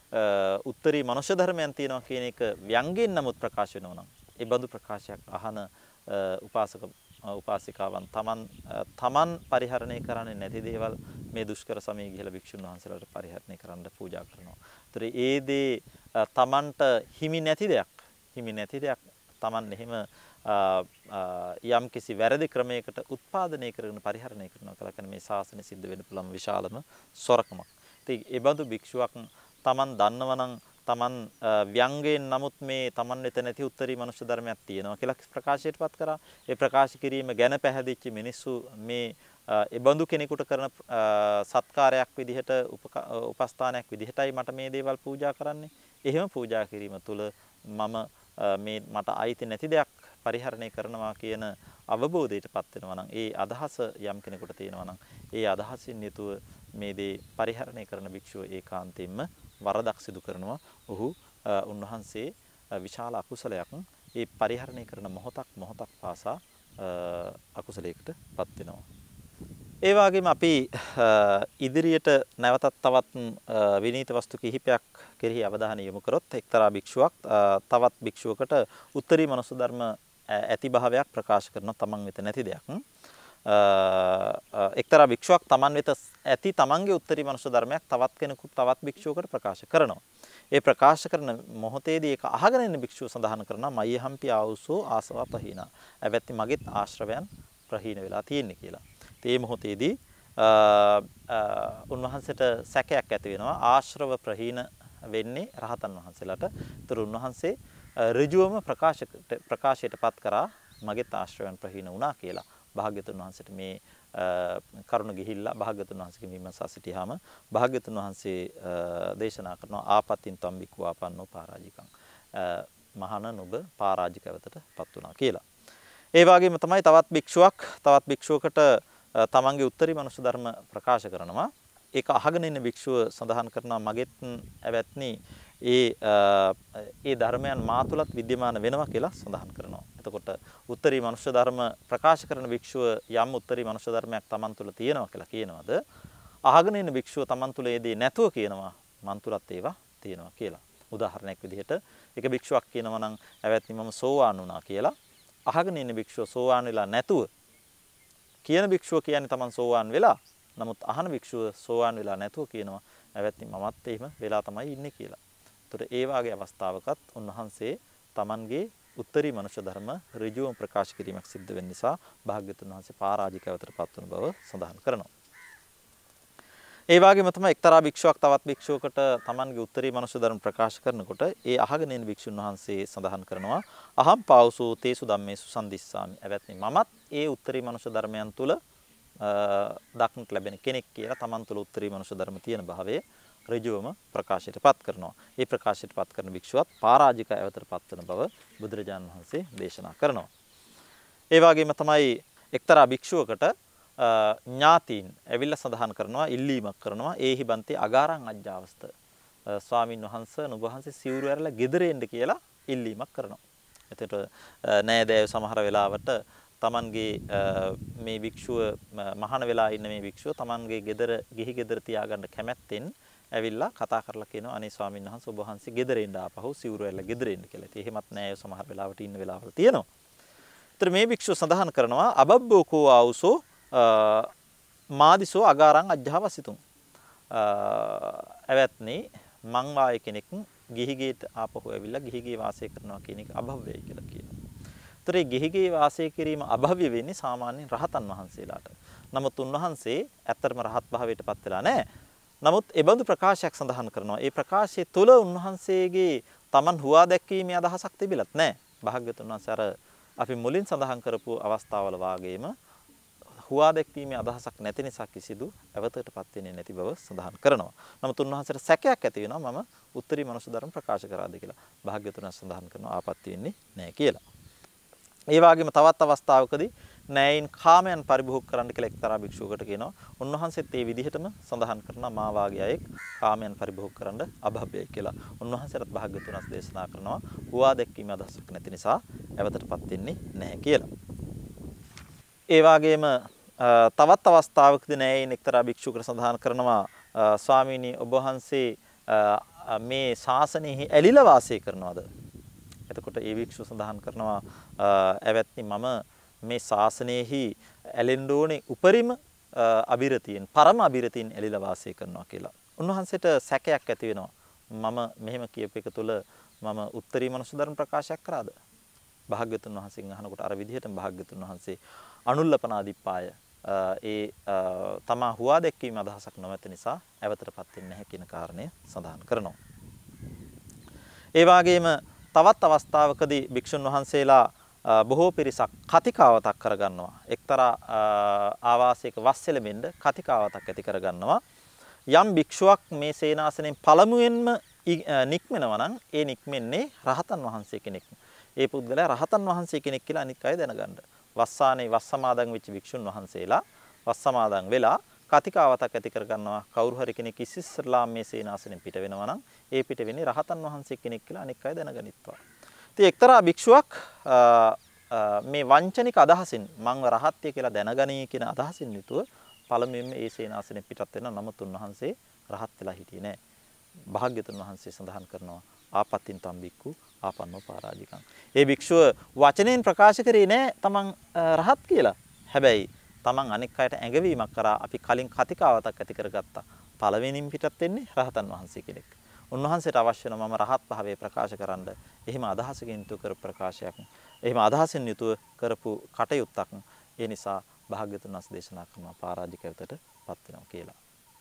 උත්තරී මනුෂ්‍ය ධර්මයන් තියෙනවා කියන එක ව්‍යංගයෙන් නමුත් ප්‍රකාශ වෙනවා නම් ඒ බඳු ප්‍රකාශයක් අහන උපාසක උපාසිකාවන් තමන් පරිහරණය කරන්නේ නැති දේවල් මේ දුෂ්කර සමයේ ගිහිලා භික්ෂුන් වහන්සේලාට පරිහරණය කරන්න පූජා කරනවා. ඒතර ඒ දේ තමන්ට හිමි නැති දෙයක් තමන් එහෙම යම් කිසි වැරදි ක්‍රමයකට උත්පාදනය කරගෙන පරිහරණය කරනවා කියලා කියන මේ ශාසනය සිද්ධ වෙන්න පුළුවන් විශාලම සොරකමක්. ඉතින් ඒ බඳු භික්ෂුවක් Taman දන්නවනම් Taman ව්‍යංගයෙන් නමුත් මේ Taman වෙත නැති උත්තරී මනුෂ්‍ය ධර්මයක් තියෙනවා කියලා ප්‍රකාශයටපත් කරා. ඒ ප්‍රකාශ කිරීම ගැන පැහැදිච්ච මිනිස්සු මේ ඒ බඳු කෙනෙකුට කරන සත්කාරයක් විදිහට උපස්ථානයක් විදිහටයි මට මේ දේවල් පූජා කරන්නේ. එහෙම පූජා කිරීම තුළ මම මේ මට අයිති නැති දෙයක් පරිහරණය කරනවා කියන අවබෝධයටපත් වෙනවා නම් ඒ අදහස යම් කෙනෙකුට තියෙනවා නම් ඒ අදහසින් යුතුව මේ දේ පරිහරණය කරන භික්ෂුව ඒකාන්තයෙන්ම වරදක් සිදු කරනවා. උන්වහන්සේ විශාල අකුසලයක් ඒ පරිහරණය කරන මොහොතක් පාසා අකුසලයකටපත් වෙනවා. ඒ වගේම අපි ඉදිරියට නැවතත් තවත් විනීත වස්තු කිහිපයක් කෙරෙහි අවධානය යොමු කරොත් එක්තරා භික්ෂුවක් තවත් භික්ෂුවකට උත්තරී මනුස්ස ධර්ම ඇති භාවයක් ප්‍රකාශ කරන තමන් වෙත නැති දෙයක්. එක්තරා භික්ෂුවක් තමන් වෙත ඇති තමන්ගේ උත්තරී මනුස්ස ධර්මයක් තවත් කෙනෙකුට තවත් භික්ෂුවකට ප්‍රකාශ කරනවා. ඒ ප්‍රකාශ කරන මොහොතේදී ඒක අහගෙන ඉන්න භික්ෂුව සඳහන් කරනවා මය්‍යහම්පි ආවුසෝ ආසවා ප්‍රහීනා. ඇවැත්ති මගෙත් ආශ්‍රවයන් ප්‍රහීන වෙලා තියෙන්නේ කියලා. ඒ මොහොතේදී උන්වහන්සේට සැකයක් ඇති වෙනවා ආශ්‍රව ප්‍රහීන වෙන්නේ රහතන් වහන්සේලාට. ඒතර උන්වහන්සේ ඍජුවම ප්‍රකාශයටපත් කරා මගෙත් ආශ්‍රවයන් ප්‍රහීන වුණා කියලා. භාග්‍යතුන් වහන්සේට මේ කරුණ ගිහිල්ලා භාග්‍යතුන් වහන්සේගෙන් විමසා සිටියාම භාග්‍යතුන් වහන්සේ දේශනා කරනවා ආපත්‍යින් තම්බිකු ආපන්නෝ පරාජිකං. මහාන නුඹ පරාජිකවතටපත් වුණා කියලා. ඒ වගේම තමයි තවත් භික්ෂුවකට තමන්ගේ උත්තරී මනුෂ්‍ය ධර්ම ප්‍රකාශ කරනවා. ඒක අහගෙන ඉන්න භික්ෂුව සඳහන් කරනවා මගෙත් ඇවැත්නි ඒ ධර්මයන් මා තුලත් विद्यमान වෙනවා කියලා සඳහන් කරනවා. එතකොට උත්තරී මනුෂ්‍ය ධර්ම ප්‍රකාශ කරන භික්ෂුව යම් උත්තරී මනුෂ්‍ය ධර්මයක් තමන් තුල තියෙනවා කියලා කියනවාද අහගෙන ඉන්න භික්ෂුව තමන් තුල ඒ දේ නැතුව කියනවා මන් තුලත් ඒවා තියෙනවා කියලා. උදාහරණයක් විදිහට එක භික්ෂුවක් කියනවා නම් ඇවැත්නි මම සෝවාන් වුණා කියලා අහගෙන ඉන්න භික්ෂුව සෝවාන් වෙලා නැතුව කියන භික්ෂුව කියන්නේ තමන් සෝවාන් වෙලා නමුත් අහන භික්ෂුව සෝවාන් වෙලා නැතුව කියනවා ඇවැත්නි මමත් එහෙම වෙලා තමයි ඉන්නේ කියලා. ඒතර ඒ වාගේ අවස්ථාවකත් උන්වහන්සේ තමන්ගේ උත්තරී මනුෂ්‍ය ධර්ම ඍජුවම ප්‍රකාශ කිරීමක් සිද්ධ වෙන නිසා භාග්‍යතුන් වහන්සේ පරාජිකවතටපත් වන බව සඳහන් කරනවා. ඒ වගේම තමයි එක්තරා භික්ෂුවක් තවත් භික්ෂුවකට තමන්ගේ උත්තරී මනුෂ්‍ය ධර්ම ප්‍රකාශ කරනකොට ඒ අහගෙන ඉන්න භික්ෂුන් වහන්සේ සඳහන් කරනවා අහම් පාවසෝ තේසු ධම්මේසු සම්දිස්සාමි. ඇවැත්නි මමත් ඒ උත්තරී මනුෂ්‍ය ධර්මයන් තුල දක්නට ලැබෙන කෙනෙක් කියලා තමන් තුල උත්තරී මනුෂ්‍ය ධර්ම තියෙන භාවයේ ඍජුවම ප්‍රකාශයටපත් කරනවා. ඒ ප්‍රකාශයටපත් කරන භික්ෂුවත් පරාජික අවතරපත් වෙන බව බුදුරජාණන් වහන්සේ දේශනා කරනවා. ඒ වගේම තමයි එක්තරා භික්ෂුවකට ඥාතීන් ඇවිල්ලා සඳහන් කරනවා ඉල්ලීමක් කරනවා ඒහි බන්ති අගාරං අජ්ජාවස්ත ස්වාමින් වහන්සේ නුඹ වහන්සේ සිවුරු ඇරලා ගෙදර එන්න කියලා ඉල්ලීමක් කරනවා. එතකොට නෑදෑයෝ සමහර වෙලාවට තමන්ගේ මේ භික්ෂුව මහාන වෙලා ඉන්න මේ භික්ෂුව තමන්ගේ ගෙදර ගිහි ගෙදර තියාගන්න කැමැත්තෙන් ඇවිල්ලා කතා කරලා කියනවා අනේ ස්වාමීන් වහන්සේ ඔබ වහන්සේ ගෙදර එන්න ආපහු සිවුරු ඇරලා ගෙදර එන්න කියලා. ඉතින් එහෙමත් නෑ සමහර වෙලාවට ඉන්න වෙලාවල් තියෙනවා. ඒතර මේ භික්ෂුව සඳහන් කරනවා අබබ්බෝකෝ ආවුසෝ මාදිසෝ අගාරං අජ්ජාවසිතුම්. ඇවැත්නි මං වාය කෙනෙක් ගිහිගේට ආපහු ඇවිල්ලා ගිහිගේ වාසය කරනවා කියන එක අභව්‍යයි කියලා කියනවා. ඒතර ඒ ගිහිගේ වාසය කිරීම අභව්‍ය වෙන්නේ සාමාන්‍යයෙන් රහතන් වහන්සේලාට. නමුත් උන්වහන්සේ ඇත්තටම රහත් භාවයටපත් වෙලා නැහැ. නමුත් ඒ බඳු ප්‍රකාශයක් සඳහන් කරනවා. ඒ ප්‍රකාශය තුළ උන්වහන්සේගේ Taman හුවා දැක්වීමේ අදහසක් තිබිලත් නැහැ. භාග්‍යවතුන් වහන්සේ අර අපි මුලින් සඳහන් කරපු අවස්ථාවල වාගේම හුවා දැක්වීමේ අදහසක් නැති නිසා කිසිදු අවතටපත් වෙන්නේ නැති බව සඳහන් කරනවා. නමුත් උන්වහන්සේට සැකයක් ඇති වෙනවා මම උත්තරී මනුෂ්‍ය ධර්ම ප්‍රකාශ කරාද කියලා. භාග්‍යවතුන් වහන්සේ සඳහන් කරනවා ආපත්‍ය වෙන්නේ නැහැ කියලා. ඒ වගේම තවත් අවස්ථාවකදී නෑයින් කාමයන් පරිභෝග කරන්න කියලා එක්තරා භික්ෂුවකට කියනවා. උන්වහන්සේත් මේ විදිහටම සඳහන් කරනවා මා වාගේ අයෙක් කාමයන් පරිභෝග කරන්න අභව්‍යයි කියලා. උන්වහන්සේට භාග්‍යවතුන් වහන්සේ දේශනා කරනවා හුවා දැක්වීමේ අදහසක් නැති නිසා අවතටපත් වෙන්නේ නැහැ කියලා. ඒ වගේම තවත් අවස්ථාවකදී නෑයින් එක්තරා භික්ෂුවකට සඳහන් කරනවා ස්වාමීනි ඔබ වහන්සේ මේ ශාසනයෙහි ඇලිලා වාසය කරනවද? එතකොට ඒ භික්ෂුව සඳහන් කරනවා ඇවැත්නි මම මේ ශාසනයෙහි ඇලෙන්න ඕනේ උපරිම අබිරතියෙන් පරම අබිරතියෙන් ඇලිලා වාසය කරනවා කියලා. උන්වහන්සේට සැකයක් ඇති වෙනවා. මම මෙහෙම කියප එක තුළ මම උත්තරී මනුෂ්‍ය ධර්ම ප්‍රකාශයක් කරාද? භාග්‍යතුන් වහන්සේගෙන් අහනකොට අර විදිහටම භාග්‍යතුන් වහන්සේ අනුල්ලපනාදිපාය තමා හුවා දැක්වීම අදහසක් නොමැති නිසා ඇවතටපත් වෙන්නේ නැහැ කියන කාරණය සඳහන් කරනවා. ඒ වගේම තවත් අවස්ථාවකදී භික්ෂුන් වහන්සේලා බොහෝ පිරිසක් කතිකාවතක් කරගන්නවා. එක්තරා ආවාසයක වස්සෙලෙමින්ද කතිකාවතක් ඇති කරගන්නවා. යම් භික්ෂුවක් මේ සේනාසනෙන් පළමුවෙන්ම නික්මෙනවා නම් ඒ නික්මෙන්නේ රහතන් වහන්සේ කෙනෙක්. ඒ පුද්ගලයා රහතන් වහන්සේ කෙනෙක් කියලා අනිත් අය දැනගන්න. වස්සානේ වස් සමාදන් වෙච්ච භික්ෂුන් වහන්සේලා වස් සමාදන් වෙලා කතිකාවතක් ඇති කරගන්නවා. කවුරු හරි කෙනෙක් ඉස්සෙල්ලා මේ සේනාසනෙන් පිට වෙනවා නම් ඒ පිට වෙන්නේ රහතන් වහන්සේ කෙනෙක් කියලා අනිත් අය දැනගනිත්වා. ඉතින් එක්තරා භික්ෂුවක් මේ වංචනික අදහසින් මංව රහත්ය කියලා දැනගනී කියන අදහසින් යුතුව පළමුවෙන්ම ඒ සේනාසනෙ පිටත් වෙන නමුත් උන්වහන්සේ රහත් වෙලා හිටියේ නෑ. භාග්‍යතුන් වහන්සේ සඳහන් කරනවා ආපත්තින් තම්බික්කු ආපන්නෝ පරාජිකං. ඒ භික්ෂුව වචනෙන් ප්‍රකාශ කරේ නෑ තමන් රහත් කියලා. හැබැයි තමන් අනෙක් අයට ඇඟවීමක් කරා අපි කලින් කතිකාවතක් ඇති කරගත්තා. පළවෙනින් පිටත් වෙන්නේ රහතන් වහන්සේ කෙනෙක්. උන්වහන්සේට අවශ්‍ය වෙන මම රහත් භාවය ප්‍රකාශ කරන්න. එහෙම අදහසකින් යුතුව කරපු ප්‍රකාශයක්. එහෙම අදහසින් යුතුව කරපු කටයුත්තක්. ඒ නිසා භාග්‍යතුන් වහන්සේ දේශනා කරනවා පරාජිකයටපත් වෙනවා කියලා.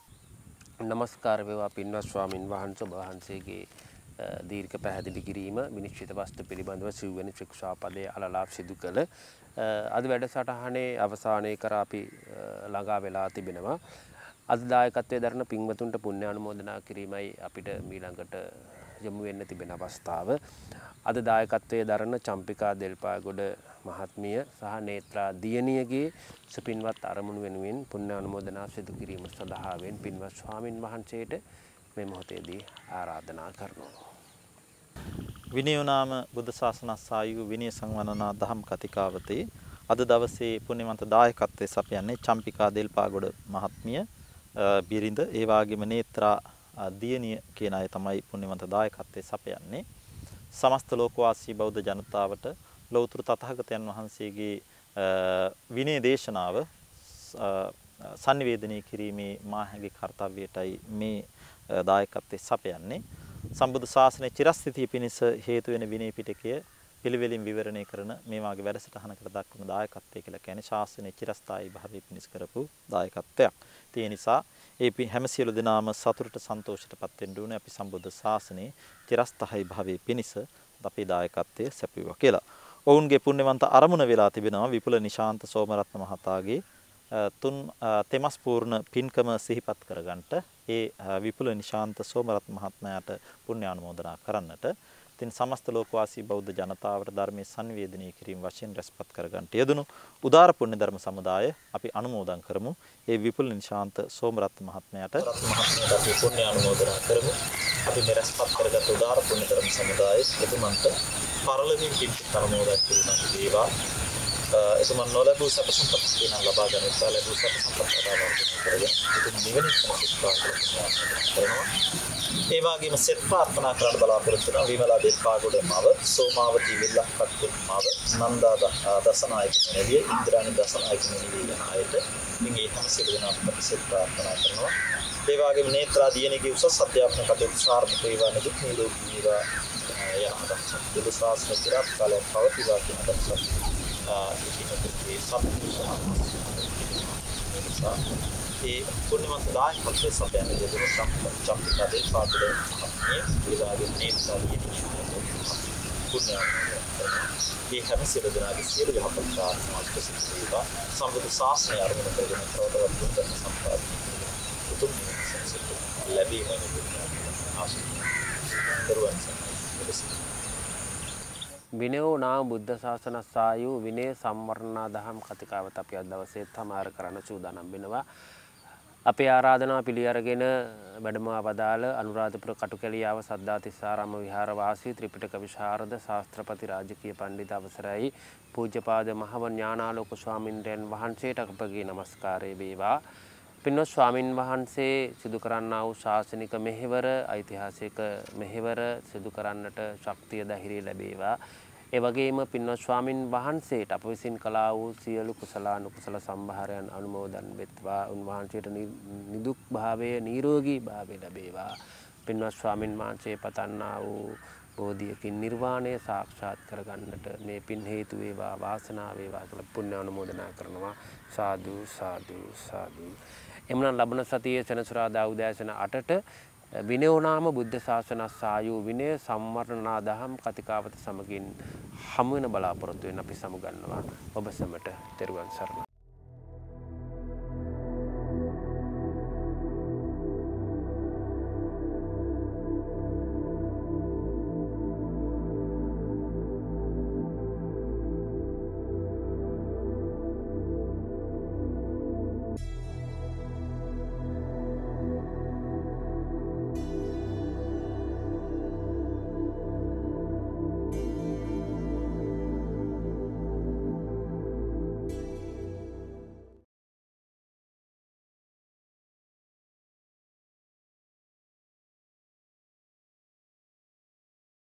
නමස්කාර වේවා පින්වත් ස්වාමින් වහන්සේගේ දීර්ඝ පැහැදිලි කිරීම විනිශ්චිත වස්තු පිළිබඳව සිව්වෙනි ශික්ෂාපදයේ අලලාප් සිදු කළ අද වැඩසටහනේ අවසානයේ කර අපි ළඟා වෙලා තිබෙනවා. අද දායකත්වයේ දරන පින්වතුන්ට පුණ්‍ය අනුමෝදනා කිරීමයි අපිට ඊළඟට යොමු වෙන්න තිබෙන අවස්ථාව. අද දායකත්වයේ දරන චම්පිකා දෙල්පාගොඩ මහත්මිය සහ නේත්‍රා දියණියගේ සුපින්වත් අරමුණු වෙනුවෙන් පුණ්‍ය අනුමෝදනා සිදු කිරීම සඳහාවෙන් පින්වත් ස්වාමින් වහන්සේට මේ මොහොතේදී ආරාධනා කරනවා. විනයෝනාම බුද්ධ ශාසනස්සායු විනය සංවනනා දහම් කතිකාවතේ අද දවසේ පුණ්‍යවන්ත දායකත්වයේ සපයන්නේ චම්පිකා දෙල්පාගොඩ මහත්මිය බිරිඳ ඒ වගේම නේත්‍රා දියණිය කියන අය තමයි පුණ්‍යවන්ත දායකත්වයේ සපයන්නේ. සමස්ත ලෝකවාසී බෞද්ධ ජනතාවට ලෞතර තථාගතයන් වහන්සේගේ විනය දේශනාව sannivedanaya කිරීමේ මාහැගේ කාර්යයටයි මේ දායකත්වයේ සපයන්නේ. සම්බුද්ධ ශාසනයේ චිරස්ථිතිය පිණිස හේතු වෙන විනය පිටකය පිළිවෙලින් විවරණය කරන මේ වාගේ වැඩසටහනකට දක්වන දායකත්වය කියලා කියන්නේ ශාසනයේ චිරස්ථායී භාවය පිණිස කරපු දායකත්වයක්. ඒ නිසා ඒ හැම සියලු දෙනාම සතුටට සන්තෝෂයටපත් වෙන්න ඕනේ අපි සම්බුද්ධ ශාසනයේ චිරස්ථායී භාවය පිණිස අපේ දායකත්වයේ සැපයුවා කියලා. ඔවුන්ගේ පුණ්‍යවන්ත අරමුණ වෙලා තිබෙනවා විපුල නිශාන්ත සෝමරත්න මහතාගේ තුන් තෙමස් පූර්ණ පින්කම සිහිපත් කරගන්නට ඒ විපුල නිශාන්ත සෝමරත්න මහත්මයාට පුණ්‍ය අනුමෝදනා කරන්නට ඉතින් සමස්ත ලෝකවාසී බෞද්ධ ජනතාවට ධර්මයේ sannivedanaya කිරීම වශයෙන් රැස්පත් කරගන්නට යෙදුණු උදාර පුණ්‍ය ධර්ම සමුදාය අපි අනුමෝදන් කරමු. ඒ විපුල නිශාන්ත සෝමරත්න මහත්මයාට අපි පුණ්‍ය අනුමෝදනා කරමු. අපි මේ රැස්පත් කරගත් උදාර පුණ්‍ය ධර්ම සමුදායේ එතුමන්ට පරලොවින් පින් අනුමෝදන් කිරීමක් වේවා. එතුමන් නොලැබූ සැප සම්පත් කියන ලබා ගන්නට ලැබූ සැප සම්පත් ආවර්ජනය කරගෙන ඉතින් නිවෙනින් ප්‍රතිස්ථාපන කරනවා. ඒ වගේම සෙත් ප්‍රාර්ථනා කරන්න බලාපොරොත්තු වෙනවා විමලා දෙපාගොඩ මව සෝමාවති විල්ලක්කත් මව නන්දා දසනායක මෙලිය ඉන්ද්‍රාණි දසනායක මෙලිය යන අයට මේ හැම සියලු දෙනාට සෙත් ප්‍රාර්ථනා කරනවා. ඒ වගේම නේත්‍රා දියණියගේ උසස් අධ්‍යාපන කටයුතු සාර්ථක වේවා නිදුක් නිරෝගී වේවා යන අදහස බුදු ශාසන චිරාත් කාලයක් පවතිවා කියන අදහස ඒ පුණ්‍යවන්ත දායකත්වයේ සපයන දෙවියන් චම්පිකා දෙල්පාගොඩ මහත්මිය විවාහයෙන් නේත්‍රා දියණිය පුණ්‍ය ඒ හැම සියලු දෙනාගේ සියලු යහපත් ප්‍රාර්ථනා ප්‍රසිද්ධ වේවා සම්බුද්ධ ශාසනය අරමුණු කරගෙන තවතවත් බුද්ධ සම්ප්‍රදාය උතුම් සංසිද්ධ ලැබීමේ ආශිර්වාද විනයෝ නාම බුද්ධ ශාසනස්සායු විනය සම්වර්ණනා දහම් කතිකාවත අපි අද දවසේ තමාර කරන්න සූදානම් වෙනවා. අපේ ආරාධනාව පිළි අරගෙන වැඩම වදාළ අනුරාධපුර කටුකැලියාව සද්ධාතිස්සාරාම විහාරවාසී ත්‍රිපිටක විශාරද ශාස්ත්‍රපති රාජකීය පණ්ඩිත අවසරයි පූජ්‍යපාද මහව ඥානාලෝක ස්වාමින්වයන් වහන්සේට අපගේ නමස්කාරය වේවා. පින්වත් ස්වාමින් වහන්සේ සිදු කරන්නා වූ ශාසනික මෙහෙවර ඓතිහාසික මෙහෙවර සිදු කරන්නට ශක්තිය ධෛර්යය ලැබේවා. ඒ වගේම පින්වත් ස්වාමින් වහන්සේට අප විසින් කළා වූ සියලු කුසලානුකුසල සම්භාරයන් අනුමෝදන් වෙත්වා. උන්වහන්සේට නිදුක් භාවය නිරෝගී භාවය ලැබේවා. පින්වත් ස්වාමින් වහන්සේ පතන්නා වූ බෝධියකින් නිර්වාණය සාක්ෂාත් කරගන්නට මේ පින් හේතු වේවා වාසනාව වේවා කියලා පුණ්‍ය අනුමෝදනා කරනවා. සාදු සාදු සාදු. එමුනම් ලබන සතියේ සෙනසුරාදා උදෑසන 8ට විනයෝනාම බුද්ධ ශාසනස්සායු විනය සම්වර්ණනා දහම් කතිකාවත සමගින් හමු වෙන බලාපොරොත්තු වෙන අපි සමුගන්නවා. ඔබ සැමට තෙරුවන් සරණයි.